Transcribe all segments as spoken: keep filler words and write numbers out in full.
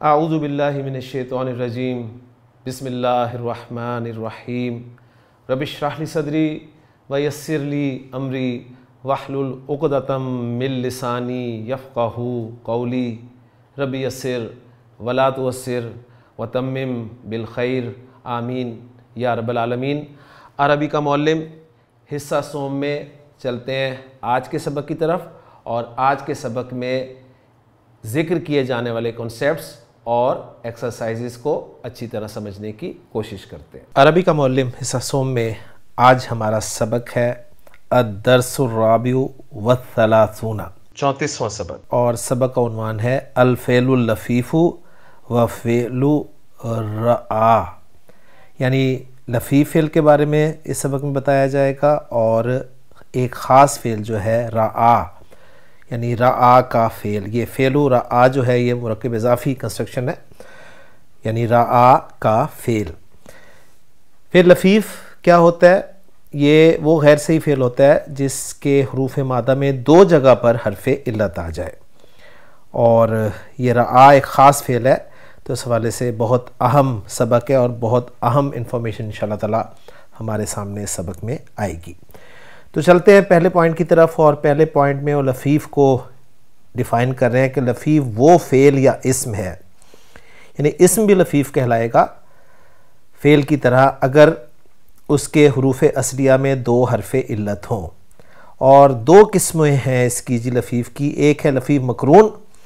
اعوذ باللہ من الشیطان الرجیم بسم اللہ الرحمن الرحیم رب اشرح لی صدری ویسر لی امری واحلل عقدۃ من لسانی یفقہوا قولی رب یسر ولا تعسر وتمم بالخیر آمین یا رب العالمین۔ عربی کا معلم حصہ سوم میں چلتے ہیں آج کے سبق کی طرف، اور آج کے سبق میں ذکر کیے جانے والے کنسیپٹس اور ایکسرسائزز کو اچھی طرح سمجھنے کی کوشش کرتے ہیں۔ عربی کا معلم حصہ سوم میں آج ہمارا سبق ہے الدرس الرابع والثلاثون، چونتیسواں سبق، اور سبق کا عنوان ہے الفعل اللفیف وفعل رعا، یعنی لفیف فعل کے بارے میں اس سبق میں بتایا جائے گا، اور ایک خاص فعل جو ہے رعا، یعنی رعا کا فعل۔ یہ فعل و رعا جو ہے یہ مرکب اضافی کنسٹرکشن ہے، یعنی رعا کا فعل۔ فعل لفیف کیا ہوتا ہے؟ یہ وہ غیر صحیح فعل ہوتا ہے جس کے حروف مادہ میں دو جگہ پر حرف علت آ جائے، اور یہ رعا ایک خاص فعل ہے، تو اس حوالے سے بہت اہم سبق ہے اور بہت اہم انفارمیشن انشاءاللہ تعالی ہمارے سامنے اس سبق میں آئے گی۔ تو چلتے ہیں پہلے پوائنٹ کی طرف، اور پہلے پوائنٹ میں وہ لفیف کو ڈیفائن کر رہے ہیں کہ لفیف وہ فعل یا اسم ہے، یعنی اسم بھی لفیف کہلائے گا فعل کی طرح اگر اس کے حروف اصلیہ میں دو حرف علت ہوں۔ اور دو قسمیں ہیں اس کی جی لفیف کی، ایک ہے لفیف مقرون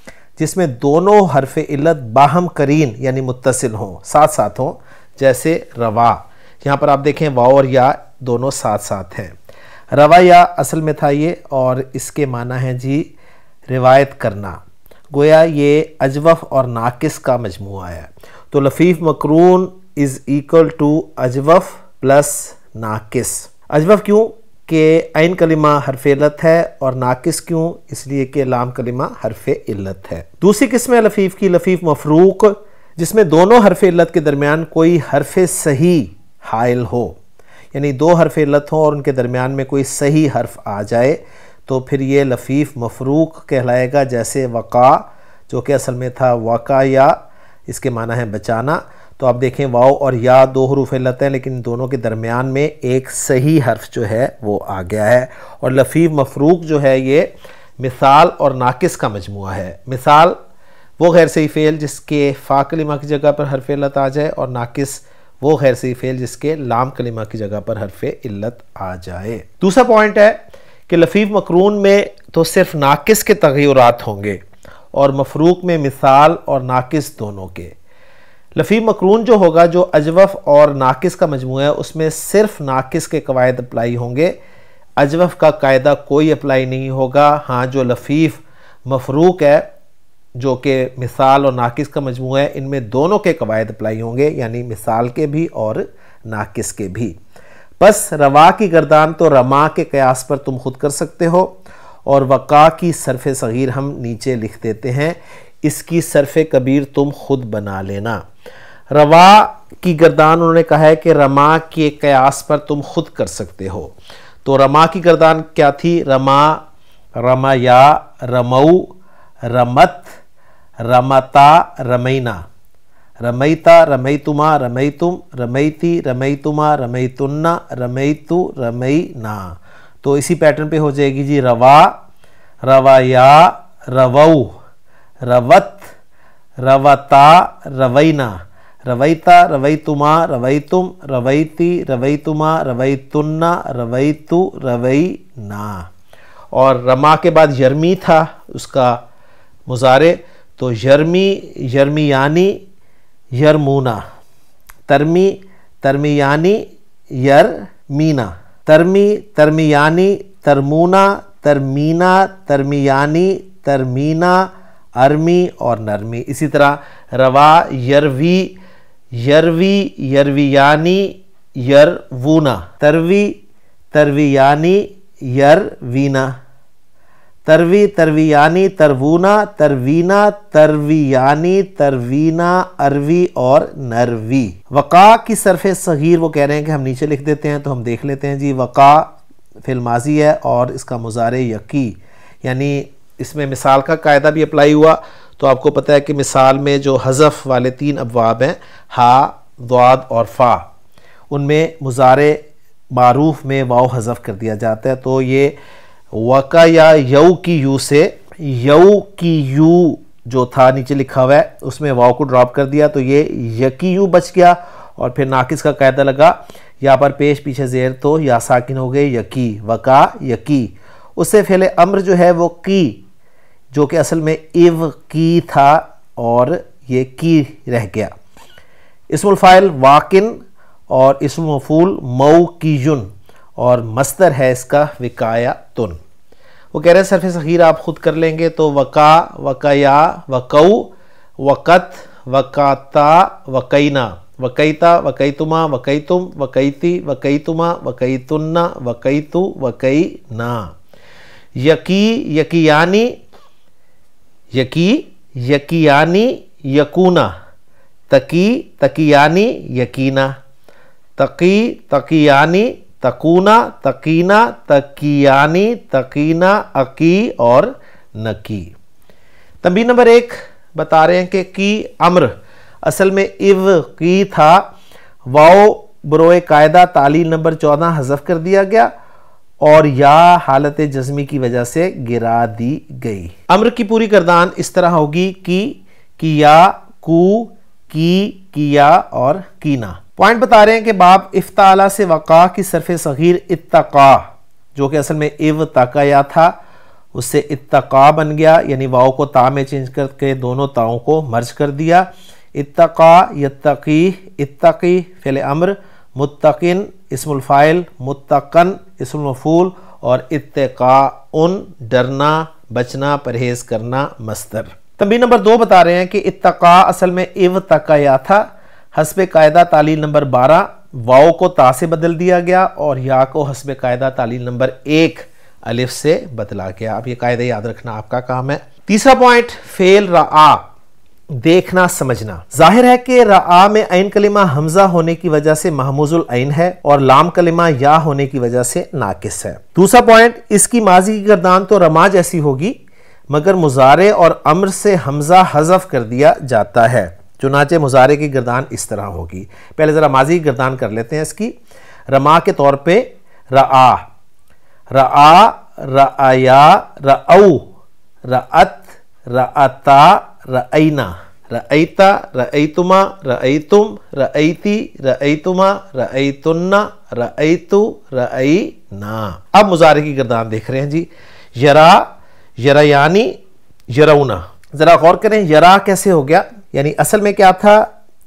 جس میں دونوں حرف علت باہم قرین یعنی متصل ہوں، ساتھ ساتھ ہوں، جیسے روا۔ یہاں پر آپ دیکھیں واو اور یا دونوں ساتھ ساتھ ہیں۔ روا یا اصل میں تھا یہ، اور اس کے معنی ہے جی روایت کرنا، گویا یہ اجوف اور ناقص کا مجموعہ ہے۔ تو لفیف مقرون از ایکول ٹو اجوف پلس ناقص۔ اجوف کیوں کہ عین کلمہ حرف علت ہے، اور ناقص کیوں اس لیے کہ لام کلمہ حرف علت ہے۔ دوسری قسم ہے لفیف کی لفیف مفروق، جس میں دونوں حرف علت کے درمیان کوئی حرف صحیح حائل ہو، یعنی دو حرف علت ہوں اور ان کے درمیان میں کوئی صحیح حرف آ جائے تو پھر یہ لفیف مفروق کہلائے گا، جیسے وقع جو کہ اصل میں تھا وقع یا، اس کے معنی ہے بچانا۔ تو آپ دیکھیں واو اور یا دو حروف علت ہیں، لیکن دونوں کے درمیان میں ایک صحیح حرف جو ہے وہ آ گیا ہے۔ اور لفیف مفروق جو ہے یہ مثال اور ناقص کا مجموعہ ہے۔ مثال وہ غیر صحیح فعل جس کے فا کلمہ کی جگہ پر حرف علت آ جائے، اور ناقص وہ غیر صحیح فعل جس کے لام کلمہ کی جگہ پر حرف علت آ جائے۔ دوسرا پوائنٹ ہے کہ لفیف مقرون میں تو صرف ناقص کے تغیرات ہوں گے، اور مفروق میں مثال اور ناقص دونوں کے۔ لفیف مقرون جو ہوگا جو اجوف اور ناقص کا مجموعہ ہے، اس میں صرف ناقص کے قواعد اپلائی ہوں گے، اجوف کا قاعدہ کوئی اپلائی نہیں ہوگا۔ ہاں جو لفیف مفروق ہے جو کہ مثال اور ناقص کا مجموعہ ہے، ان میں دونوں کے قواعد اپلائی ہوں گے، یعنی مثال کے بھی اور ناقص کے بھی۔ بس روا کی گردان تو رما کے قیاس پر تم خود کر سکتے ہو، اور وقع کی صرف صغیر ہم نیچے لکھ دیتے ہیں، اس کی صرف کبیر تم خود بنا لینا۔ روا کی گردان انہوں نے کہا ہے کہ رما کے قیاس پر تم خود کر سکتے ہو۔ تو رما کی گردان کیا تھی؟ رما، رمیا، رمو، رمت، رمتا، رمینا، رمیتا، رمیتما، رمیتم، رمیتی، رمیتما، رمیتن، رمیتو، رمینا۔ تو اسی پیٹرن پہ ہو جائے گی جی روا، روایا، روو، روت، روتا، روینا، رویتا، رویتما، رویتم، رویتی، رویتما، رویتن، رویتو، روینا۔ اور رما کے بعد یرمی تھا اس کا مضارع، تو یرمی، یرمیانی، یرمونا، ترمی، ترمیانی، یرمینا، ترمی، ترمیانی، ترمونا، ترمینا، ترمیانی، ترمینا، ارمی اور نرمی۔ اسی طرح روا، یروی، یروی، یرویانی، یروونا، تروی، ترویانی، یروینا، تروی، ترویانی، تروونا، تروینا، ترویانی، تروینا، اروی اور نروی۔ وقع کی صرف صغیر وہ کہہ رہے ہیں کہ ہم نیچے لکھ دیتے ہیں، تو ہم دیکھ لیتے ہیں جی وقع فعل ماضی ہے اور اس کا مضارع یقی، یعنی اس میں مثال کا قاعدہ بھی اپلائی ہوا، تو آپ کو پتہ ہے کہ مثال میں جو حذف والے تین ابواب ہیں ہا، ضاد اور فا، ان میں مضارع معروف میں واو حذف کر دیا جاتا ہے. تو یہ وقا یا یو کی یو سے یو کی یو جو تھا نیچے لکھا ہوا ہے اس میں واو کو ڈراپ کر دیا تو یہ یکی یو بچ گیا، اور پھر ناقص کا قاعدہ لگا یہاں پر پیش پیچھے زیر تو یا ساکن ہو گئے یکی، وقا یکی. اس سے فعل امر جو ہے وہ کی، جو کہ اصل میں ایو کی تھا اور یہ کی رہ گیا. اسم الفاعل واقن اور اسم مفعول موقیٌ، اور مصدر ہے اس کا وقایۃٌ. وہ کہہ رہے ہیں صرف صغیر آپ خود کر لیں گے تو وقا، وقیا، وقو، وقت، وقاتا، وقینا، وقیتا، وقیتما، وقیتم، وقیتی، وقیتما، وقیتن، وقیتو، وقینا. یکی، یکیانی، یکی، یکیانی، یکونا. تقی، تقیانی، یقینا. تقی، تقیانی، تقونا، تقینا، تقیانی، تقینا، عقی اور نقی. تنبیہ نمبر ایک بتا رہے ہیں کہ کی امر اصل میں ایو کی تھا، واو بروئے قاعدہ تعلیل نمبر چودہ حذف کر دیا گیا اور یا حالت جزمی کی وجہ سے گرا دی گئی. امر کی پوری گردان اس طرح ہوگی کی، کیا، کو، کی، کیا اور کینا. پوائنٹ بتا رہے ہیں کہ باب افتعال سے وقع کی صرف صغیر اتقا، جو کہ اصل میں ایو تقیا تھا، اس سے اتقا بن گیا، یعنی واو کو تا میں چینج کر کے دونوں تاؤں کو مرج کر دیا. اتقا، یتقی، اتقی فعل امر، متقن اسم الفاعل، متقن اسم المفعول، اور اتقاء ڈرنا، بچنا، پرہیز کرنا مصدر. تنبیہ نمبر دو بتا رہے ہیں کہ اتقا اصل میں ایو تقیا تھا، حسب قاعدہ تعلیل نمبر بارہ واو کو تا سے بدل دیا گیا اور یا کو حسب قاعدہ تعلیل نمبر ایک الف سے بدلا گیا. اب یہ قاعدہ یاد رکھنا آپ کا کام ہے. تیسرا پوائنٹ فعل رعا، دیکھنا سمجھنا. ظاہر ہے کہ رعا میں عین کلمہ حمزہ ہونے کی وجہ سے محموز العین ہے اور لام کلمہ یا ہونے کی وجہ سے ناقص ہے. دوسرا پوائنٹ، اس کی ماضی کی گردان تو رما جیسی ہوگی مگر مضارع اور امر سے حمزہ حذف کر دیا جاتا ہے، چنانچہ مضارع کی گردان اس طرح ہوگی. پہلے ذرا ماضی کی گردان کر لیتے ہیں اس کی. رما کے طور پہ رعا، رعا، رعیا، رعو، رعت، رعتا، رعینا، رعیتا، رعیتما، رعیتم، رعیتی، رعیتما، رعیتن، رعیتو، رعینا. اب مضارع کی گردان دیکھ رہے ہیں جی. یرا، یریانی، یرونا. ذرا غور کریں یرا کیسے ہو گیا، یعنی اصل میں کیا تھا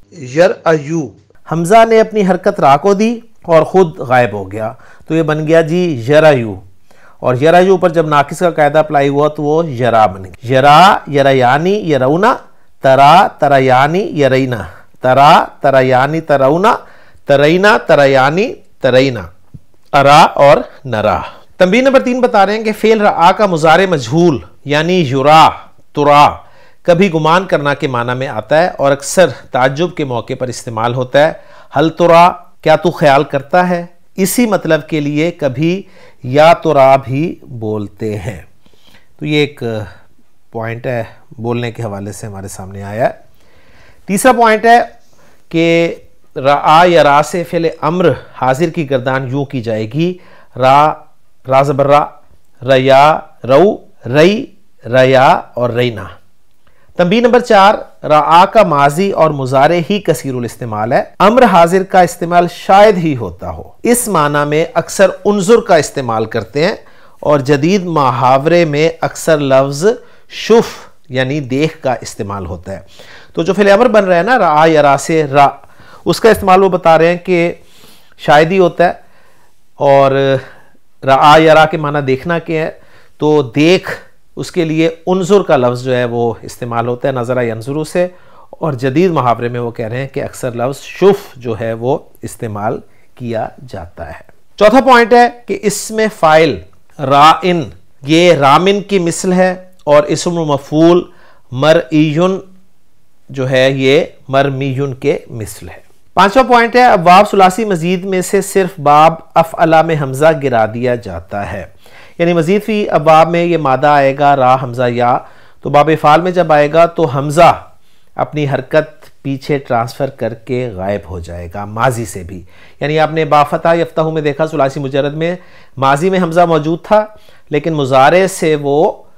یرایو، حمزہ نے اپنی حرکت را کو دی اور خود غائب ہو گیا تو یہ بن گیا جی یرایو، اور یرایو پر جب ناقص کا قاعدہ اپلائی ہوا تو وہ یرا بن گیا. یرا، یریانی، یرونا، ترا، تریانی، یرینا، ترا، تریانی، ترونا، ترینا، تریانی، ترینا، ارا اور نرا. تنبیہ نمبر تین بتا رہے ہیں کہ فعل رعا کا مضارع مجہول یعنی یرا، ترا کبھی گمان کرنا کے معنی میں آتا ہے اور اکثر تعجب کے موقع پر استعمال ہوتا ہے. حل ترا، کیا تو خیال کرتا ہے، اسی مطلب کے لیے کبھی یا ترا بھی بولتے ہیں. تو یہ ایک پوائنٹ ہے بولنے کے حوالے سے ہمارے سامنے آیا ہے. تیسرا پوائنٹ ہے کہ رعا یا را سے فعل امر حاضر کی گردان یوں کی جائے گی را، را زبر را، ریا، رو، رئی، ریا اور رینا. تنبیہ نمبر چار، رعا کا ماضی اور مضارع ہی کثیر الاستعمال ہے، امر حاضر کا استعمال شاید ہی ہوتا ہو. اس معنی میں اکثر انظر کا استعمال کرتے ہیں اور جدید محاورے میں اکثر لفظ شف یعنی دیکھ کا استعمال ہوتا ہے. تو جو فعل امر بن رہا ہے نا رعا یا را سے را، اس کا استعمال وہ بتا رہے ہیں کہ شاید ہی ہوتا ہے، اور رعا یا را کے معنی دیکھنا کیا ہے تو دیکھ، اس کے لیے انظر کا لفظ جو ہے وہ استعمال ہوتا ہے نظرہ ینظرو سے، اور جدید محاورے میں وہ کہہ رہے ہیں کہ اکثر لفظ شف جو ہے وہ استعمال کیا جاتا ہے. چوتھا پوائنٹ ہے کہ اس میں فاعل رائن یہ رامن کی مثل ہے اور اسم مفعول مرئیون جو ہے یہ مرمیون کے مثل ہے. پانچواں پوائنٹ ہے ابواب ثلاثی مزید میں سے صرف باب افعلا میں حمزہ گرا دیا جاتا ہے، یعنی مزید فی ابواب میں یہ مادہ آئے گا را حمزہ یا تو باب افعال میں جب آئے گا تو حمزہ اپنی حرکت پیچھے ٹرانسفر کر کے غائب ہو جائے گا ماضی سے بھی. یعنی آپ نے با فتح یفتح میں دیکھا ثلاثی مجرد میں ماضی میں حمزہ موجود تھا لیکن مضارع سے وہ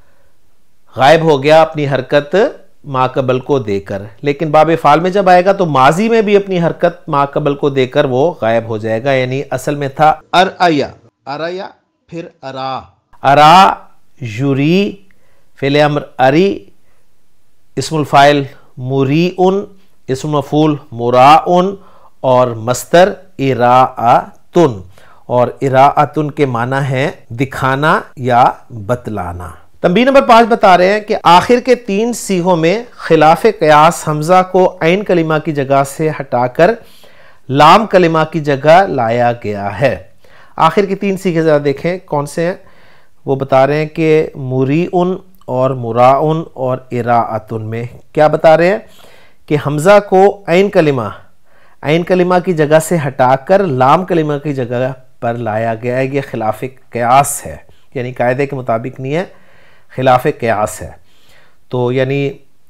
غائب ہو گیا اپنی حرکت ما قبل کو دے کر. لیکن باب افعال میں جب آئے گا تو ماضی میں بھی اپنی حرکت ما قبل کو دے کر وہ غائب ہو جائے گا. یعنی اصل میں تھا ارعیا اریا پھر ارا ارا یری فعل امر اری اسم الفاعل مریئن اسم مفعول مراءن اور مصدر اراءتن. اور اراءتن کے معنی ہے دکھانا یا بتلانا. تنبیہ نمبر پانچ بتا رہے ہیں کہ آخر کے تین صیغوں میں خلاف قیاس حمزہ کو عین کلمہ کی جگہ سے ہٹا کر لام کلمہ کی جگہ لایا گیا ہے. آخر کی تین صیغے ذرا دیکھیں کون سے ہیں. وہ بتا رہے ہیں کہ مریئن اور مراءن اور اراءتن میں کیا بتا رہے ہیں کہ حمزہ کو عین کلمہ عین کلمہ کی جگہ سے ہٹا کر لام کلمہ کی جگہ پر لایا گیا ہے. یہ خلاف قیاس ہے یعنی قاعدے کے مطابق نہیں ہے خلاف قیاس ہے. تو یعنی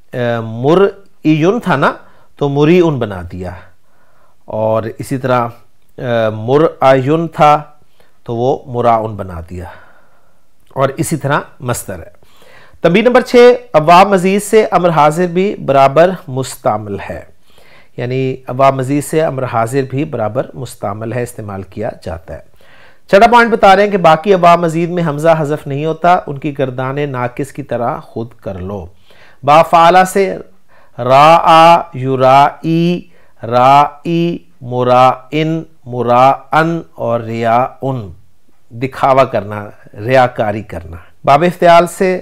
مرئیون تھا نا تو مریئن بنا دیا اور اسی طرح مرعیون تھا تو وہ مراءن بنا دیا اور اسی طرح مصدر ہے. تنبیہ نمبر چھ ابواب مزید سے امر حاضر بھی برابر مستعمل ہے. یعنی ابواب مزید سے امر حاضر بھی برابر مستعمل ہے استعمال کیا جاتا ہے. چھٹا پوائنٹ بتا رہے ہیں کہ باقی ابواب مزید میں حمزہ حذف نہیں ہوتا ان کی گردان ناقص کی طرح خود کر لو. با فعلہ سے راآ یرائی رائی مرائن مراءن اور ریاءن دکھاوا کرنا ریاکاری کرنا. باب افتعال سے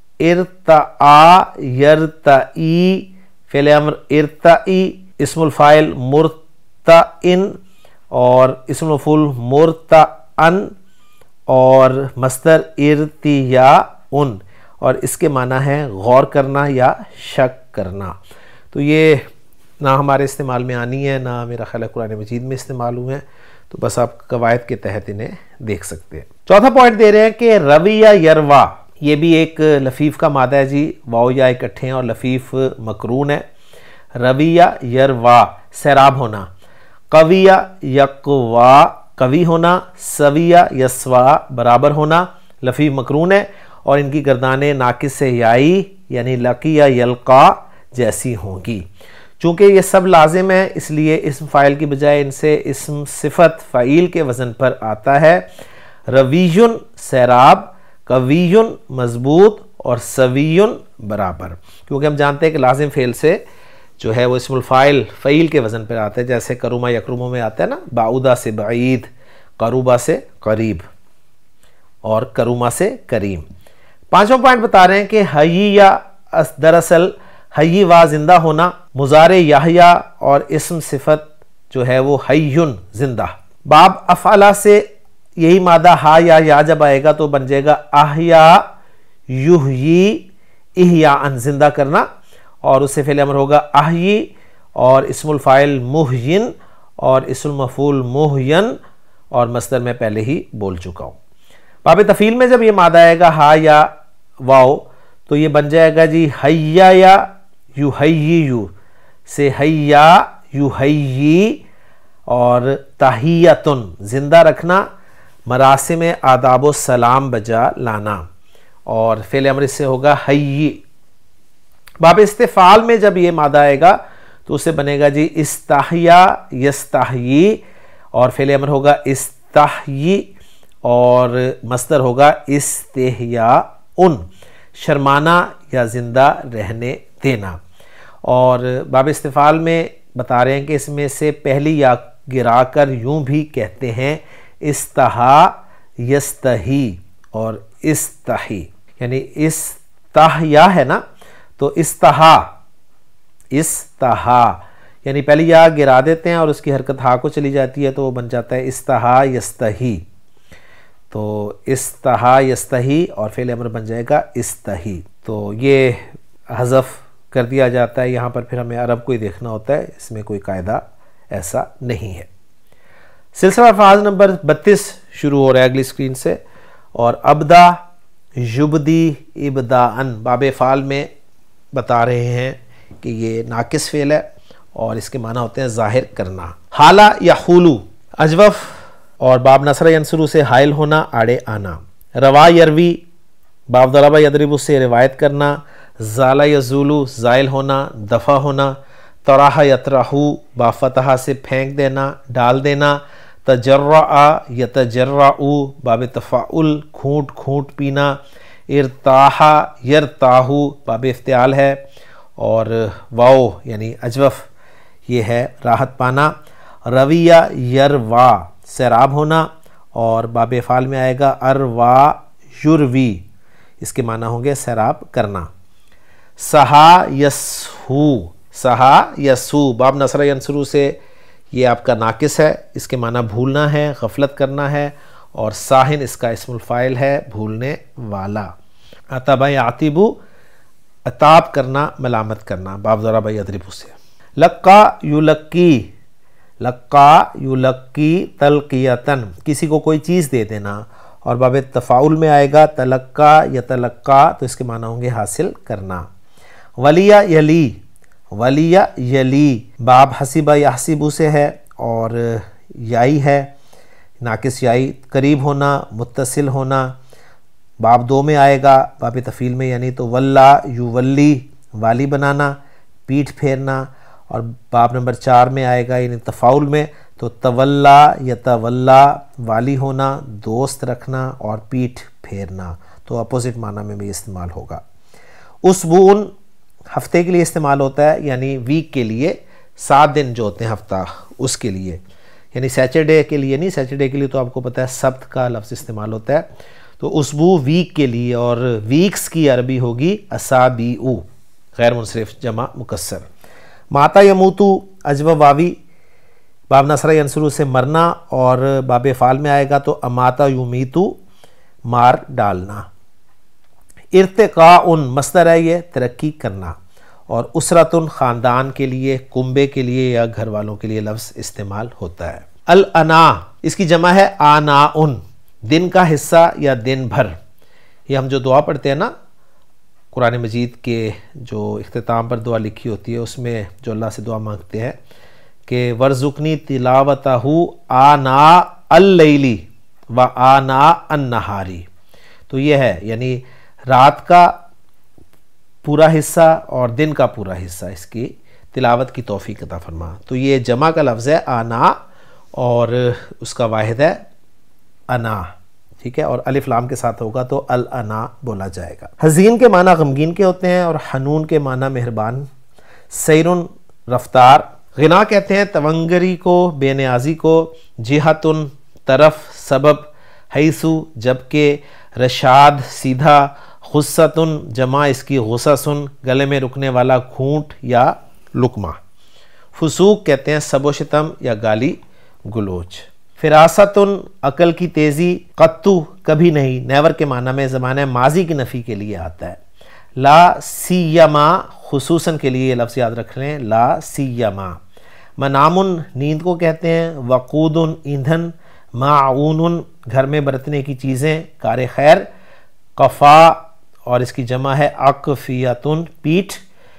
ارتعا یرتعی فعل امر ارتعی اسم الفاعل مرتعن اور اسم مفعول مرتعن اور مصدر ارتیاءن اور اس کے معنی ہے غور کرنا یا شک کرنا. تو یہ نہ ہمارے استعمال میں آنی ہے نہ میرا خیال ہے قرآن مجید میں استعمال ہوئے ہیں تو بس آپ قواعد کے تحت انہیں دیکھ سکتے ہیں. چوتھا پوائنٹ دے رہے ہیں کہ رویہ یروا یہ بھی ایک لفیف کا مادہ ہے جی. واو یا اکٹھے ہیں اور لفیف مقرون ہے. رویہ یروا سیراب ہونا. قویہ یقوا قوی ہونا. سویہ یسوا برابر ہونا لفیف مقرون ہے اور ان کی گردانیں ناقص سے یائی یعنی لقیہ یلقا جیسی ہوں گی. چونکہ یہ سب لازم ہے اس لیے اسم فاعل کی بجائے ان سے اسم صفت فعیل کے وزن پر آتا ہے. رویٌ سیراب قویٌ مضبوط اور سویٌ برابر کیونکہ ہم جانتے ہیں کہ لازم فعل سے جو ہے وہ اسم الفاعل فعیل کے وزن پر آتا ہے. جیسے کروما یکرمو میں آتا ہے نا بعودہ سے بعید قروبہ سے قریب اور کروما سے کریم. پانچواں پوائنٹ بتا رہے ہیں کہ حییہ دراصل حیی وا زندہ ہونا مضارع یحییٰ اور اسم صفت جو ہے وہ حیٌ زندہ. باب افعلہ سے یہی مادہ ہا یا یا جب آئے گا تو بن جائے گا احیا یحیی احیاء زندہ کرنا اور اس سے فعل امر ہوگا احیی اور اسم الفاعل محین اور اسم المفعول محین اور مصدر میں پہلے ہی بول چکا ہوں. باب تفعیل میں جب یہ مادہ آئے گا ہا یا واو تو یہ بن جائے گا جی حیا یا یحیی سے حیا یحیی اور تحیتن زندہ رکھنا مراسم آداب و سلام بجا لانا اور فعل امر اس سے ہوگا حیی. باب استفعال میں جب یہ مادہ آئے گا تو اسے بنے گا جی استحیا یستحیی اور فعل امر ہوگا استحیی اور مصدر ہوگا استحیاءن شرمانا یا زندہ رہنے دینا. اور باب استفعال میں بتا رہے ہیں کہ اس میں سے پہلی یا گرا کر یوں بھی کہتے ہیں استحا یستحی اور استحی یعنی استحیا ہے نا تو استحا استحا یعنی پہلی یا گرا دیتے ہیں اور اس کی حرکت ہا کو چلی جاتی ہے تو وہ بن جاتا ہے استحا یستحی. تو استحا یستحی اور فعل امر بن جائے گا استحی. تو یہ حذف کر دیا جاتا ہے یہاں پر پھر ہمیں عرب کو ہی دیکھنا ہوتا ہے اس میں کوئی قاعدہ ایسا نہیں ہے. سلسلہ الفاظ نمبر بتیس شروع ہو رہا ہے اگلی سکرین سے اور ابدا یبدی ابداءً باب فعل میں بتا رہے ہیں کہ یہ ناقص فعل ہے اور اس کے معنی ہوتے ہیں ظاہر کرنا. حالہ یحولو اجوف اور باب نصر ینصرو سے حائل ہونا آڑے آنا. روا یروی باب ضرب یضرب سے روایت کرنا. زال یزولو زائل ہونا دفع ہونا. طرح یطرحو باب فتحہ سے پھینک دینا ڈال دینا. تجرع یتجرعو باب تفاعل کھونٹ کھونٹ پینا. ارتاح یرتاحو باب افتعال ہے اور واو یعنی اجوف یہ ہے راحت پانا. رویہ یروا سیراب ہونا اور باب افعال میں آئے گا اروا یروی اس کے معنی ہوں گے سیراب کرنا. سہا یسہو سہا یسہو باب نصر ینصرو سے یہ آپ کا ناقص ہے اس کے معنی بھولنا ہے غفلت کرنا ہے اور ساہن اس کا اسم الفاعل ہے بھولنے والا. عتب یعتبو عتاب کرنا ملامت کرنا باب ضرب یضرب سے. لقا یلقی لقا یلقی تلقیتن کسی کو کوئی چیز دے دینا اور باب تفاعل میں آئے گا تلقا یتلقا تو اس کے معنی ہوں گے حاصل کرنا. ولیہ یلی ولیہ یلی باب حسیبہ یحسبو سے ہے اور یائی ہے ناقص یائی. قریب ہونا متصل ہونا باب دو میں آئے گا باب تفعیل میں یعنی تو ولا یولی والی بنانا پیٹھ پھیرنا اور باب نمبر چار میں آئے گا یعنی تفاعل میں تو تولا یتولا والی ہونا دوست رکھنا اور پیٹھ پھیرنا تو اپوزٹ معنی میں بھی استعمال ہوگا. اسبوعن ہفتے کے لیے استعمال ہوتا ہے یعنی ویک کے لیے سات دن جو ہوتے ہیں ہفتہ اس کے لیے یعنی سیچرڈے کے لیے نہیں. سیچرڈے کے لیے تو آپ کو پتہ ہے سبت کا لفظ استعمال ہوتا ہے تو اسبوع ویک کے لیے اور ویکس کی عربی ہوگی اسابیع غیر منصرف جمع مکسر. ماتا یموتو اجو واوی باب نصر ینصرو سے مرنا اور باب فعال میں آئے گا تو اماتا یمیتو مار ڈالنا. ارتقاء مصدر ہے یہ ترقی کرنا اور اسرتن خاندان کے لیے کنبے کے لیے یا گھر والوں کے لیے لفظ استعمال ہوتا ہے. الانا اس کی جمع ہے آناؤن دن کا حصہ یا دن بھر. یہ ہم جو دعا پڑھتے ہیں نا قرآن مجید کے جو اختتام پر دعا لکھی ہوتی ہے اس میں جو اللہ سے دعا مانگتے ہیں کہ ورزقنی تلاوتہ آناء اللیلی و آناء النہاری تو یہ ہے یعنی رات کا پورا حصہ اور دن کا پورا حصہ اس کی تلاوت کی توفیق عطا فرما. تو یہ جمع کا لفظ ہے آنا اور اس کا واحد ہے انا ٹھیک ہے اور الف لام کے ساتھ ہوگا تو الانا بولا جائے گا. حزین کے معنی غمگین کے ہوتے ہیں اور حنون کے معنی مہربان. سیرن رفتار. غنا کہتے ہیں تونگری کو بے نیازی کو. جہتن طرف سبب. حیثو جبکہ. رشاد سیدھا. خصتن جمع اس کی غصصن گلے میں رکنے والا گھونٹ یا لقمہ. فسوق کہتے ہیں سب و شتم یا گالی گلوچ. فراستن عقل کی تیزی. قطو کبھی نہیں نیور کے معنی میں زمانہ ماضی کی نفی کے لیے آتا ہے. لا سیما خصوصاً کے لیے یہ لفظ یاد رکھ لیں لا سیما. منامن نیند کو کہتے ہیں. وقودن ایندھن. معاون گھر میں برتنے کی چیزیں کار خیر. قفا اور اس کی جمع ہے اقفیتن پیٹھ.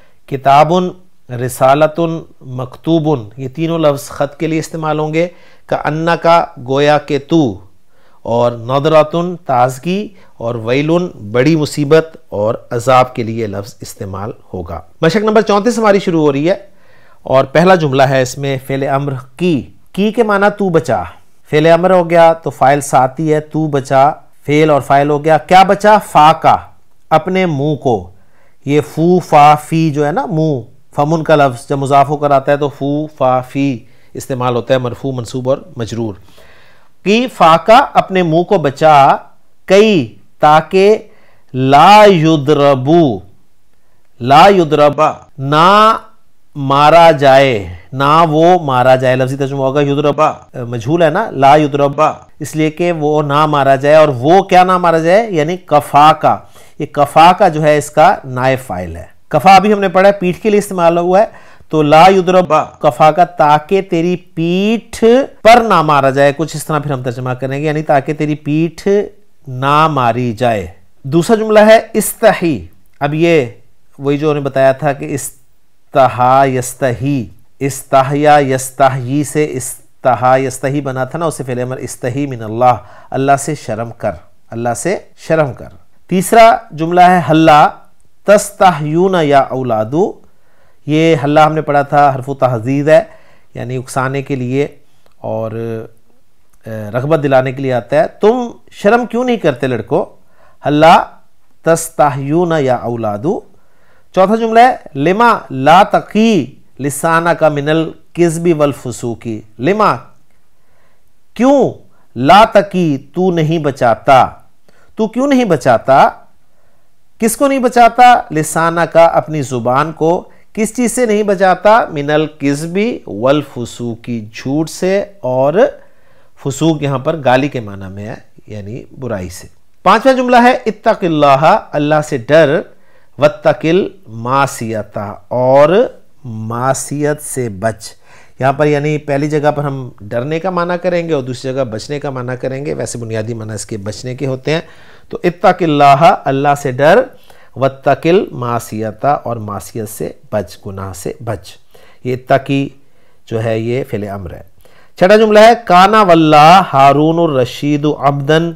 کتابن رسالتن مکتوبن یہ تینوں لفظ خط کے لیے استعمال ہوں گے. کأنہ کا گویا کہ تو اور نظرتن تازگی اور ویلن بڑی مصیبت اور عذاب کے لیے لفظ استعمال ہوگا. مشق نمبر چونتیس ہماری شروع ہو رہی ہے اور پہلا جملہ ہے اس میں فعل امر کی. کی کے معنی تو بچا. فعل امر ہو گیا تو فاعل ساتھی ہے تو بچا. فعل اور فاعل ہو گیا کیا بچا فا کا اپنے منہ کو. یہ فو فا فی جو ہے نا منہ فمن کا لفظ جب مضاف ہو کر آتا ہے تو فو فا فی استعمال ہوتا ہے مرفوع منصوب اور مجرور. کی فا کا اپنے منہ کو بچا. کئی تاکہ لا یضربو لا یضربا نہ مارا جائے نہ وہ مارا جائے. لفظی ترجمہ ہوگا یضربا مجھول ہے نا لا یضربا اس لیے کہ وہ نہ مارا جائے اور وہ کیا نہ مارا جائے یعنی کفا کا. یہ کفا کا جو ہے اس کا نائب فاعل ہے. کفا ابھی ہم نے پڑھا ہے پیٹھ کے لیے استعمال ہوا ہے تو لا یضربا کفا کا تاکہ تیری پیٹھ پر نہ مارا جائے. کچھ اس طرح پھر ہم ترجمہ کریں گے یعنی تاکہ تیری پیٹھ نہ ماری جائے. دوسرا جملہ ہے استحی. اب یہ وہی جو انہیں بتایا تھا کہ استحا یستحی، استحیا یستحیی سے استحا یستحی بنا تھا نا، اسے فعل امر استحی من اللہ، اللہ سے شرم کر، اللہ سے شرم کر. تیسرا جملہ ہے حلا تستحیون یا اولادو. یہ حلا ہم نے پڑھا تھا حرف تحذیر ہے، یعنی اکسانے کے لیے اور رغبت دلانے کے لیے آتا ہے. تم شرم کیوں نہیں کرتے لڑکو، حلا تستحیون یا اولادو. چوتھا جملہ ہے لما لا تقی لسانک من الکذب والفسوق. لما کیوں، لا تقی تو نہیں بچاتا، تو کیوں نہیں بچاتا، کس کو نہیں بچاتا، لسانک اپنی زبان کو، کس چیز سے نہیں بچاتا، من الکذب والفسوق، جھوٹ سے اور فسوق یہاں پر گالی کے معنی میں ہے یعنی برائی سے. پانچواں جملہ ہے اتق اللہ، اللہ سے ڈر، واتق المعصیۃ، اور معصیت سے بچ. یہاں پر یعنی پہلی جگہ پر ہم ڈرنے کا معنی کریں گے اور دوسری جگہ بچنے کا معنی کریں گے. ویسے بنیادی معنی اس کے بچنے کے ہوتے ہیں. تو اتق اللہ، اللہ سے ڈر، واتق المعصیۃ، اور معصیت سے بچ، گناہ سے بچ. یہ اتقی جو ہے یہ فعل امر ہے. چھٹا جملہ ہے کانا واللہ ہارون الرشید عبدن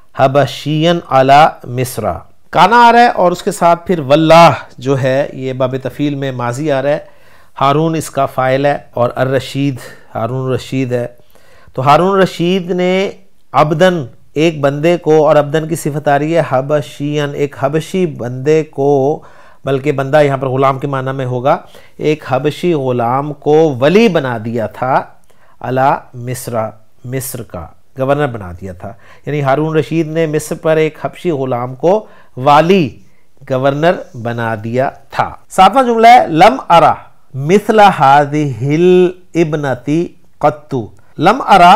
حبشین علی مصر. کانا آ رہا ہے اور اس کے ساتھ پھر واللہ جو ہے یہ باب تفعیل میں ماضی آ رہا ہے. ہارون اس کا فاعل ہے اور الرشید ہارون الرشید ہے. تو ہارون الرشید نے عبدن ایک بندے کو، اور عبدن کی صفت آ رہی ہے حبشین، ایک حبشی بندے کو، بلکہ بندہ یہاں پر غلام کے معنی میں ہوگا، ایک حبشی غلام کو ولی بنا دیا تھا، علی مصر، مصر کا گورنر بنا دیا تھا. یعنی ہارون رشید نے مصر پر ایک حبشی غلام کو والی، گورنر بنا دیا تھا. ساتواں جملہ ہے لم ارا مثل هذه الابنۃ قط. لم ارا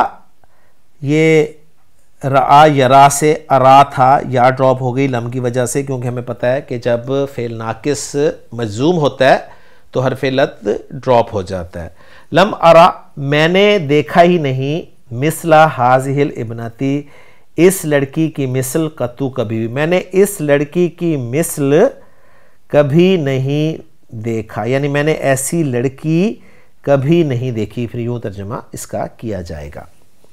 یہ رعا یرا سے ارا تھا، یا ڈراپ ہو گئی لم کی وجہ سے، کیونکہ ہمیں پتہ ہے کہ جب فعل ناقص مجزوم ہوتا ہے تو حرف علت ڈراپ ہو جاتا ہے. لم ارا میں نے دیکھا ہی نہیں، مثل هذه الابنۃ اس لڑکی کی مثل قطو کبھی بھی، میں نے اس لڑکی کی مثل کبھی نہیں دیکھا، یعنی میں نے ایسی لڑکی کبھی نہیں دیکھی. پھر یوں ترجمہ اس کا کیا جائے گا.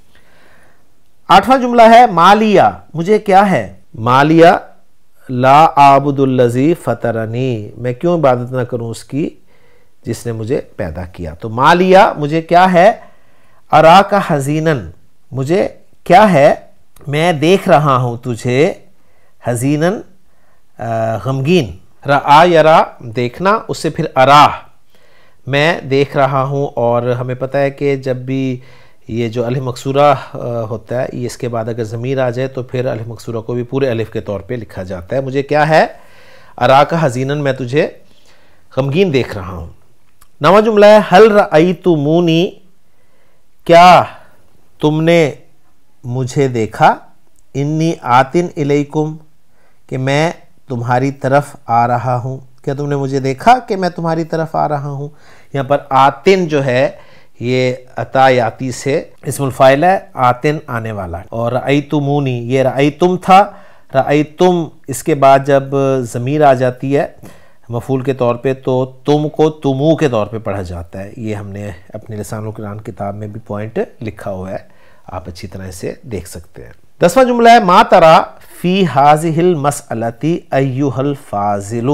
آٹھواں جملہ ہے مالیا مجھے کیا ہے، مالیا لا اعبد الذی فطرنی میں کیوں عبادت نہ کروں اس کی جس نے مجھے پیدا کیا. تو مالیا مجھے کیا ہے، اراک حزینن مجھے کیا ہے، میں دیکھ رہا ہوں تجھے، حزینن غمگین. رآ یرا دیکھنا، اس سے پھر ارا میں دیکھ رہا ہوں. اور ہمیں پتہ ہے کہ جب بھی یہ جو الف مکسورہ ہوتا ہے یہ اس کے بعد اگر ضمیر آ جائے تو پھر الف مکسورہ کو بھی پورے الف کے طور پہ لکھا جاتا ہے. مجھے کیا ہے، اراک حزینن میں تجھے غمگین دیکھ رہا ہوں. نواں جملہ ہے ہل رأیتمونی کیا تم نے مجھے دیکھا، انی آتن الیکم کہ میں تمہاری طرف آ رہا ہوں، کیا تم نے مجھے دیکھا کہ میں تمہاری طرف آ رہا ہوں. یہاں پر آتن جو ہے یہ عطا یاتی سے اسم الفاعل ہے، آتن آنے والا ہے. اور رأیتمونی یہ رأیتم تھا، رأیتم اس کے بعد جب ضمیر آ جاتی ہے مفعول کے طور پہ تو تم کو تمو کے طور پہ پڑھا جاتا ہے. یہ ہم نے اپنے لسان القرآن کتاب میں بھی پوائنٹ لکھا ہوا ہے، آپ اچھی طرح اسے دیکھ سکتے ہیں. دسواں جملہ ہے ما ترى فی هذه المسألۃ ایھا الفاضل.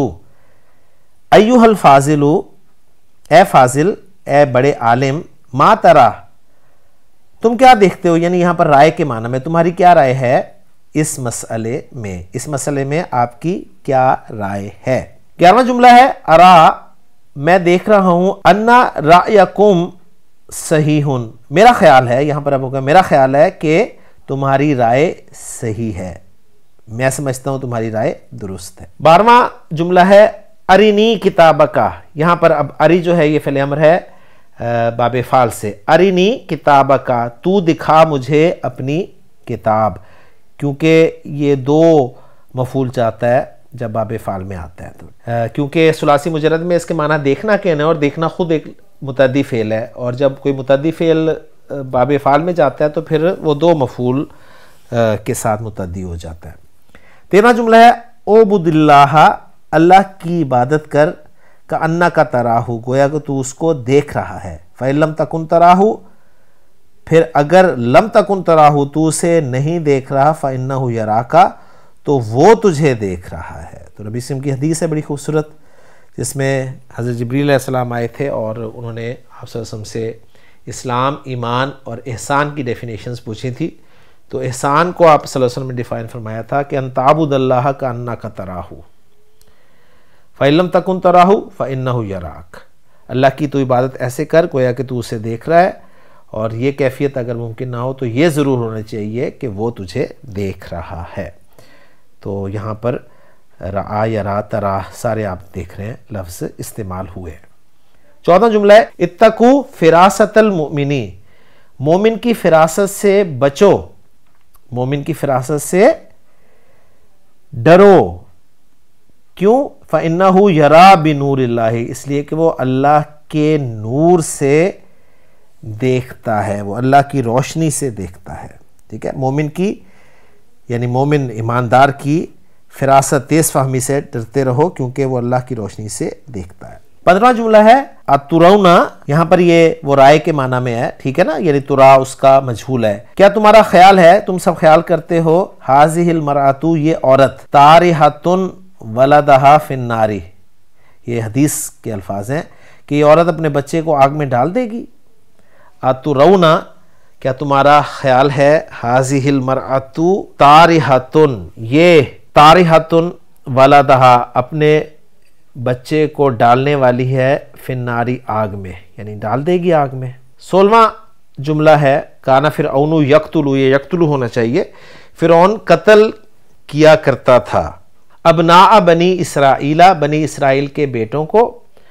ایھا الفاضل اے فاضل، اے بڑے عالم، ما ترى تم کیا دیکھتے ہو، یعنی یہاں پر رائے کے معنی میں تمہاری کیا رائے ہے اس مسئلے میں، اس مسئلے میں آپ کی کیا رائے ہے. گیارہواں جملہ ہے ارا میں دیکھ رہا ہوں، انا رأیکم صحیح، میرا خیال ہے، یہاں پر اب ہوگا میرا خیال ہے کہ تمہاری رائے صحیح ہے، میں سمجھتا ہوں تمہاری رائے درست ہے. بارہواں جملہ ہے ارینی کتابکا. یہاں پر اب اری جو ہے یہ فعل امر ہے باب فعل سے. ارینی کتابکا تو دکھا مجھے اپنی کتاب، کیونکہ یہ دو مفعول چاہتا ہے جب باب فعل میں آتا ہے. تو کیونکہ ثلاثی مجرد میں اس کے معنی دیکھنا کہنا ہے، اور دیکھنا خود ایک متعدی فعل ہے، اور جب کوئی متعدی فعل باب فعل میں جاتا ہے تو پھر وہ دو مفعول کے ساتھ متعدی ہو جاتا ہے. तेरहवां जुमला है ओबुदिल्लाह, अल्लाह की इबादत कर, का अन्ना का तराहू, गोया कि तू उसको देख रहा है। फ़इल्लम तकुन तराहू, फिर अगर लम तकुन तराहू तू उसे नहीं देख रहा, फ़इन्नहु यराका, तो वो तुझे देख रहा है। तो नबी सल्लल्लाहु अलैहि वसल्लम की हदीस है बड़ी खूबसूरत, जिसमें हज़रत जिब्रील अलैहिस्सलाम आए थे और उन्होंने आप सल्लल्लाहु अलैहि वसल्लम से इस्लाम, ईमान और एहसान की डेफिनेशंस पूछी थी। तो एहसान को आप सल्लल्लाहु अलैहि वसल्लम ने डिफ़ाइन फरमाया था कि अन ताबुदल्लाह का अन्ना का तराहू, फ़इल्लम तकुन तराहू फ़इन्नहु यराक, अल्लाह की तो इबादत ऐसे कर गोया कि तू उसे देख रहा है, और ये कैफियत अगर मुमकिन ना हो तो ये ज़रूर होना चाहिए कि वो तुझे देख रहा है। तो यहाँ पर रा यरा तरा सारे आप देख रहे हैं लफ्ज़ इस्तेमाल हुए। चौदह जुमला है इत्तकू फिरासतल मुमिनी, मोमिन की फिरासत से बचो, मोमिन की फिरासत से डरो। क्यों? फ़इन्नहु यरा बिनूरिल्लाहि, इसलिए कि वो अल्लाह के नूर से देखता है, वो अल्लाह की रोशनी से देखता है। ठीक है, मोमिन की यानी मोमिन ईमानदार की फिरासत तेज़ फहमी से डरते रहो, क्योंकि वो अल्लाह की रोशनी से देखता है। पंद्रहवां जुमला है अतुरौना, यहाँ पर ये वो राय के माना में है, ठीक है ना, यानी तुरा उसका मजहूल है। क्या तुम्हारा ख्याल है, तुम सब ख्याल करते हो, हाज़िहिल मरअतु, ये औरत, तारिहतुन वलदहा फिन्नारी, ये हदीस के अल्फाज हैं कि ये औरत अपने बच्चे को आग में डाल देगी। अतुरौना, क्या तुम्हारा ख्याल है, हाज़िहिल मरअतु तारिहतुन, ये तारिहतुन वलदहा, अपने बच्चे को डालने वाली है, फिन्नारी, आग में, यानी डाल देगी आग में। सोलहवां जुमला है काना फ़िरऔनु यक़्तुलु, ये यक़्तुलु होना चाहिए, फ़िरऔन कत्ल किया करता था अबना बनी इसराइला, बनी इसराइल के बेटों को,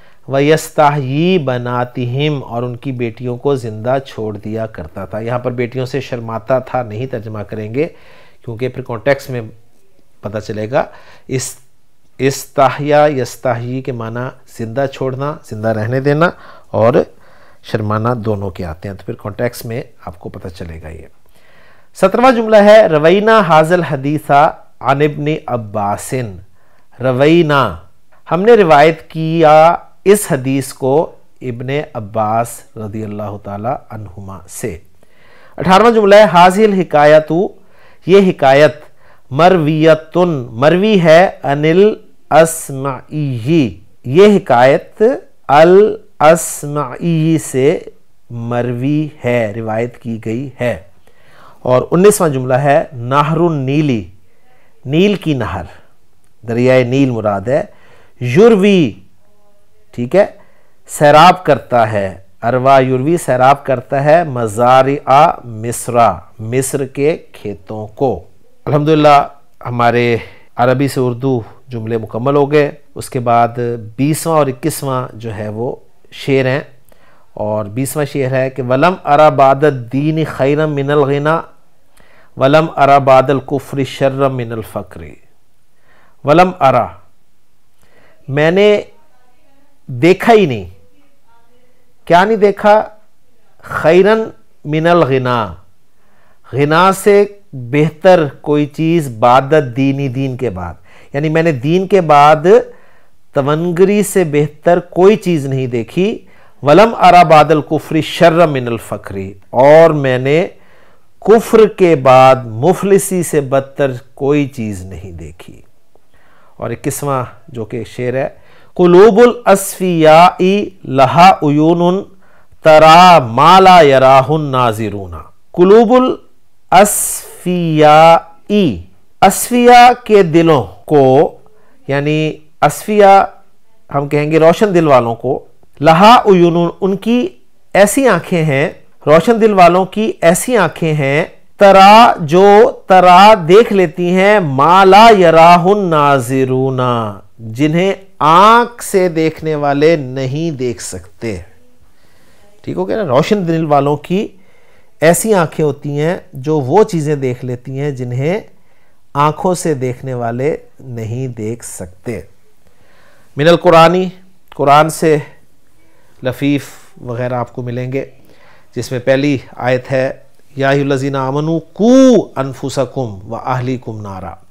वयस्ताही बनातिहिम, और उनकी बेटियों को ज़िंदा छोड़ दिया करता था। यहाँ पर बेटियों से शर्माता था नहीं तर्जमा करेंगे, क्योंकि फिर कॉन्टेक्स्ट में पता चलेगा। इस इस्ताहिया यस्ताही के माना ज़िंदा छोड़ना, ज़िंदा रहने देना, और शर्माना दोनों के आते हैं, तो फिर कॉन्टेक्स्ट में आपको पता चलेगा ये। सत्रहवां जुमला है रवैना हाज़ल हदीसा अन इब्न अब्बासिन, रवैना, हमने रिवायत किया इस हदीस को इब्न अब्बास रज़ी अल्लाह ताला अन्हुमा से। अठारहवां जुमला है हाज़िल हिकायतु, ये हिकायत, मरवियतुन, मरवी है, अनिल अस्माई, ये हिकायत अल अस्माई से मरवी है, रिवायत की गई है। और उन्नीसवां जुमला है नहरुन नीली, नील की नहर, दरियाए नील मुराद है, युरवी, ठीक है, सैराब करता है, अरवा युरवी, सैराब करता है, मज़ारिआ मिस्रा, मिस्र के खेतों को। अल्हम्दुलिल्लाह हमारे अरबी से उर्दू जुमले मुकम्मल हो गए। उसके बाद बीसवां और इक्कीसवां जो है वो शेर हैं, और बीसवां शेर है कि वलम अरा बादद दीन खैरम मिनल गिना, वलम अरा बादल कुफ्र शर्रम मिनल फ़क्र, वलम अरा, मैंने देखा ही नहीं, क्या नहीं देखा, खैरन मिनल गिना, गिना से बेहतर कोई चीज़, बादत दीनी, दीन के बाद, यानी मैंने दीन के बाद तवंगरी से बेहतर कोई चीज़ नहीं देखी। वलम अरा बादल कुफ्री शर्र मिनल फ़क्री, और मैंने कुफ्र के बाद मुफलिसी से बदतर कोई चीज़ नहीं देखी। और इक्कीसवां जो कि शेर है कुलूबुल अस्फियाई लहा उयूनुन तरा माला यराहुन नाजिरूना, कुलूबुल अस्फियाई, अस्फिया के दिलों को, यानी अस्फिया हम कहेंगे रोशन दिल वालों को, लहा उयूनुन, उनकी ऐसी आंखें हैं, रोशन दिल वालों की ऐसी आंखें हैं, तरा, जो तरा देख लेती हैं, माला यराहुन नाजिरूना, जिन्हें आंख से देखने वाले नहीं देख सकते। ठीक हो गया ना, रोशन दिल वालों की ऐसी आंखें होती हैं जो वो चीज़ें देख लेती हैं जिन्हें आंखों से देखने वाले नहीं देख सकते। मिनल कुरानी, कुरान से लफ़ीफ़ वग़ैरह आपको मिलेंगे, जिसमें पहली आयत है या अय्युहल्लज़ीना आमनू कू अनफुसकुम व अहलीकुम नारा,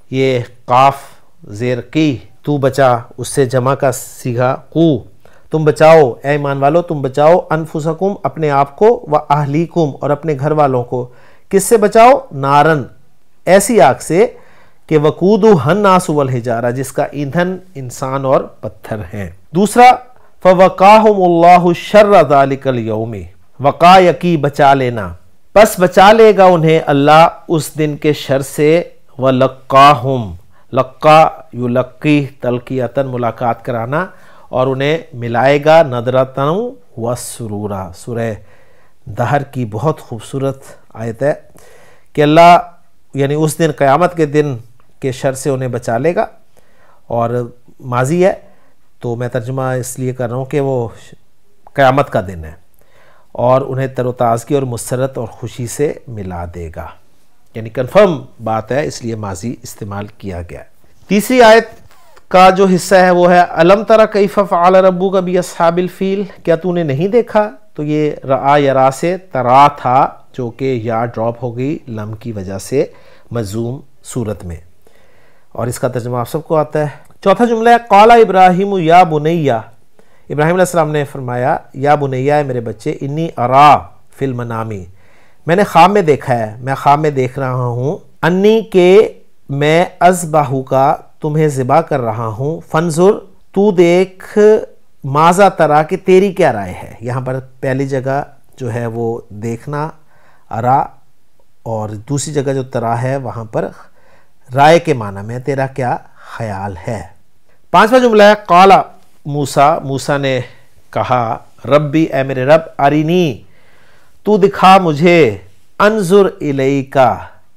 یہ قاف زیر کی، تو بچا، اس سے جمع کا سیگا قو، تم بچاؤ اے ایمان والو تم بچاؤ انفسکم اپنے آپ کو، و اہلیکم اور اپنے گھر والوں کو، کس سے بچاؤ؟ نارن ایسی آگ سے کہ وقودھا الناس والحجارہ جس کا ایندھن انسان اور پتھر ہیں۔ دوسرا فوقاہم اللہ شر ذالک اليوم، وقا یقی بچا لینا، پس بچا لے گا انہیں اللہ اس دن کے شر سے، وَلَقَّاهُمْ لقا یلقی تلقیتاً ملاقات کرانا، اور انہیں ملائے گا نظرتاً وسرورا۔ سورہ دہر کی بہت خوبصورت آیت ہے کہ اللہ یعنی اس دن قیامت کے دن کے شر سے انہیں بچا لے گا، اور ماضی ہے تو میں ترجمہ اس لیے کر رہا ہوں کہ وہ قیامت کا دن ہے، اور انہیں تر و تازگی اور مسرت اور خوشی سے ملا دے گا، یعنی کنفرم بات ہے اس لیے ماضی استعمال کیا گیا ہے۔ تیسری آیت کا جو حصہ ہے وہ ہے الم تری کیف فعل ربک باصحاب الفیل، کیا تو نے نہیں دیکھا؟ تو یہ رآ یرا سے ترا تھا جو کہ یا ڈراپ ہو گئی لم کی وجہ سے مجزوم صورت میں، اور اس کا ترجمہ آپ سب کو آتا ہے۔ چوتھا جملہ ہے قال ابراہیم یا بنیہ، ابراہیم علیہ السلام نے فرمایا یا بنیہ ہے میرے بچے، انی ارا فی المنامی، میں نے خواب میں دیکھا ہے، میں خواب میں دیکھ رہا ہوں، انی کہ میں اذبحو کا تمہیں ذبح کر رہا ہوں، فنظر تو دیکھ، ماذا ترا کہ تیری کیا رائے ہے۔ یہاں پر پہلی جگہ جو ہے وہ دیکھنا ارا، اور دوسری جگہ جو ترا ہے وہاں پر رائے کے معنی میں تیرا کیا خیال ہے۔ پانچواں جملہ ہے قال موسیٰ، موسیٰ نے کہا ربی اے میرے رب، ارینی تو دکھا مجھے، انظر الیکا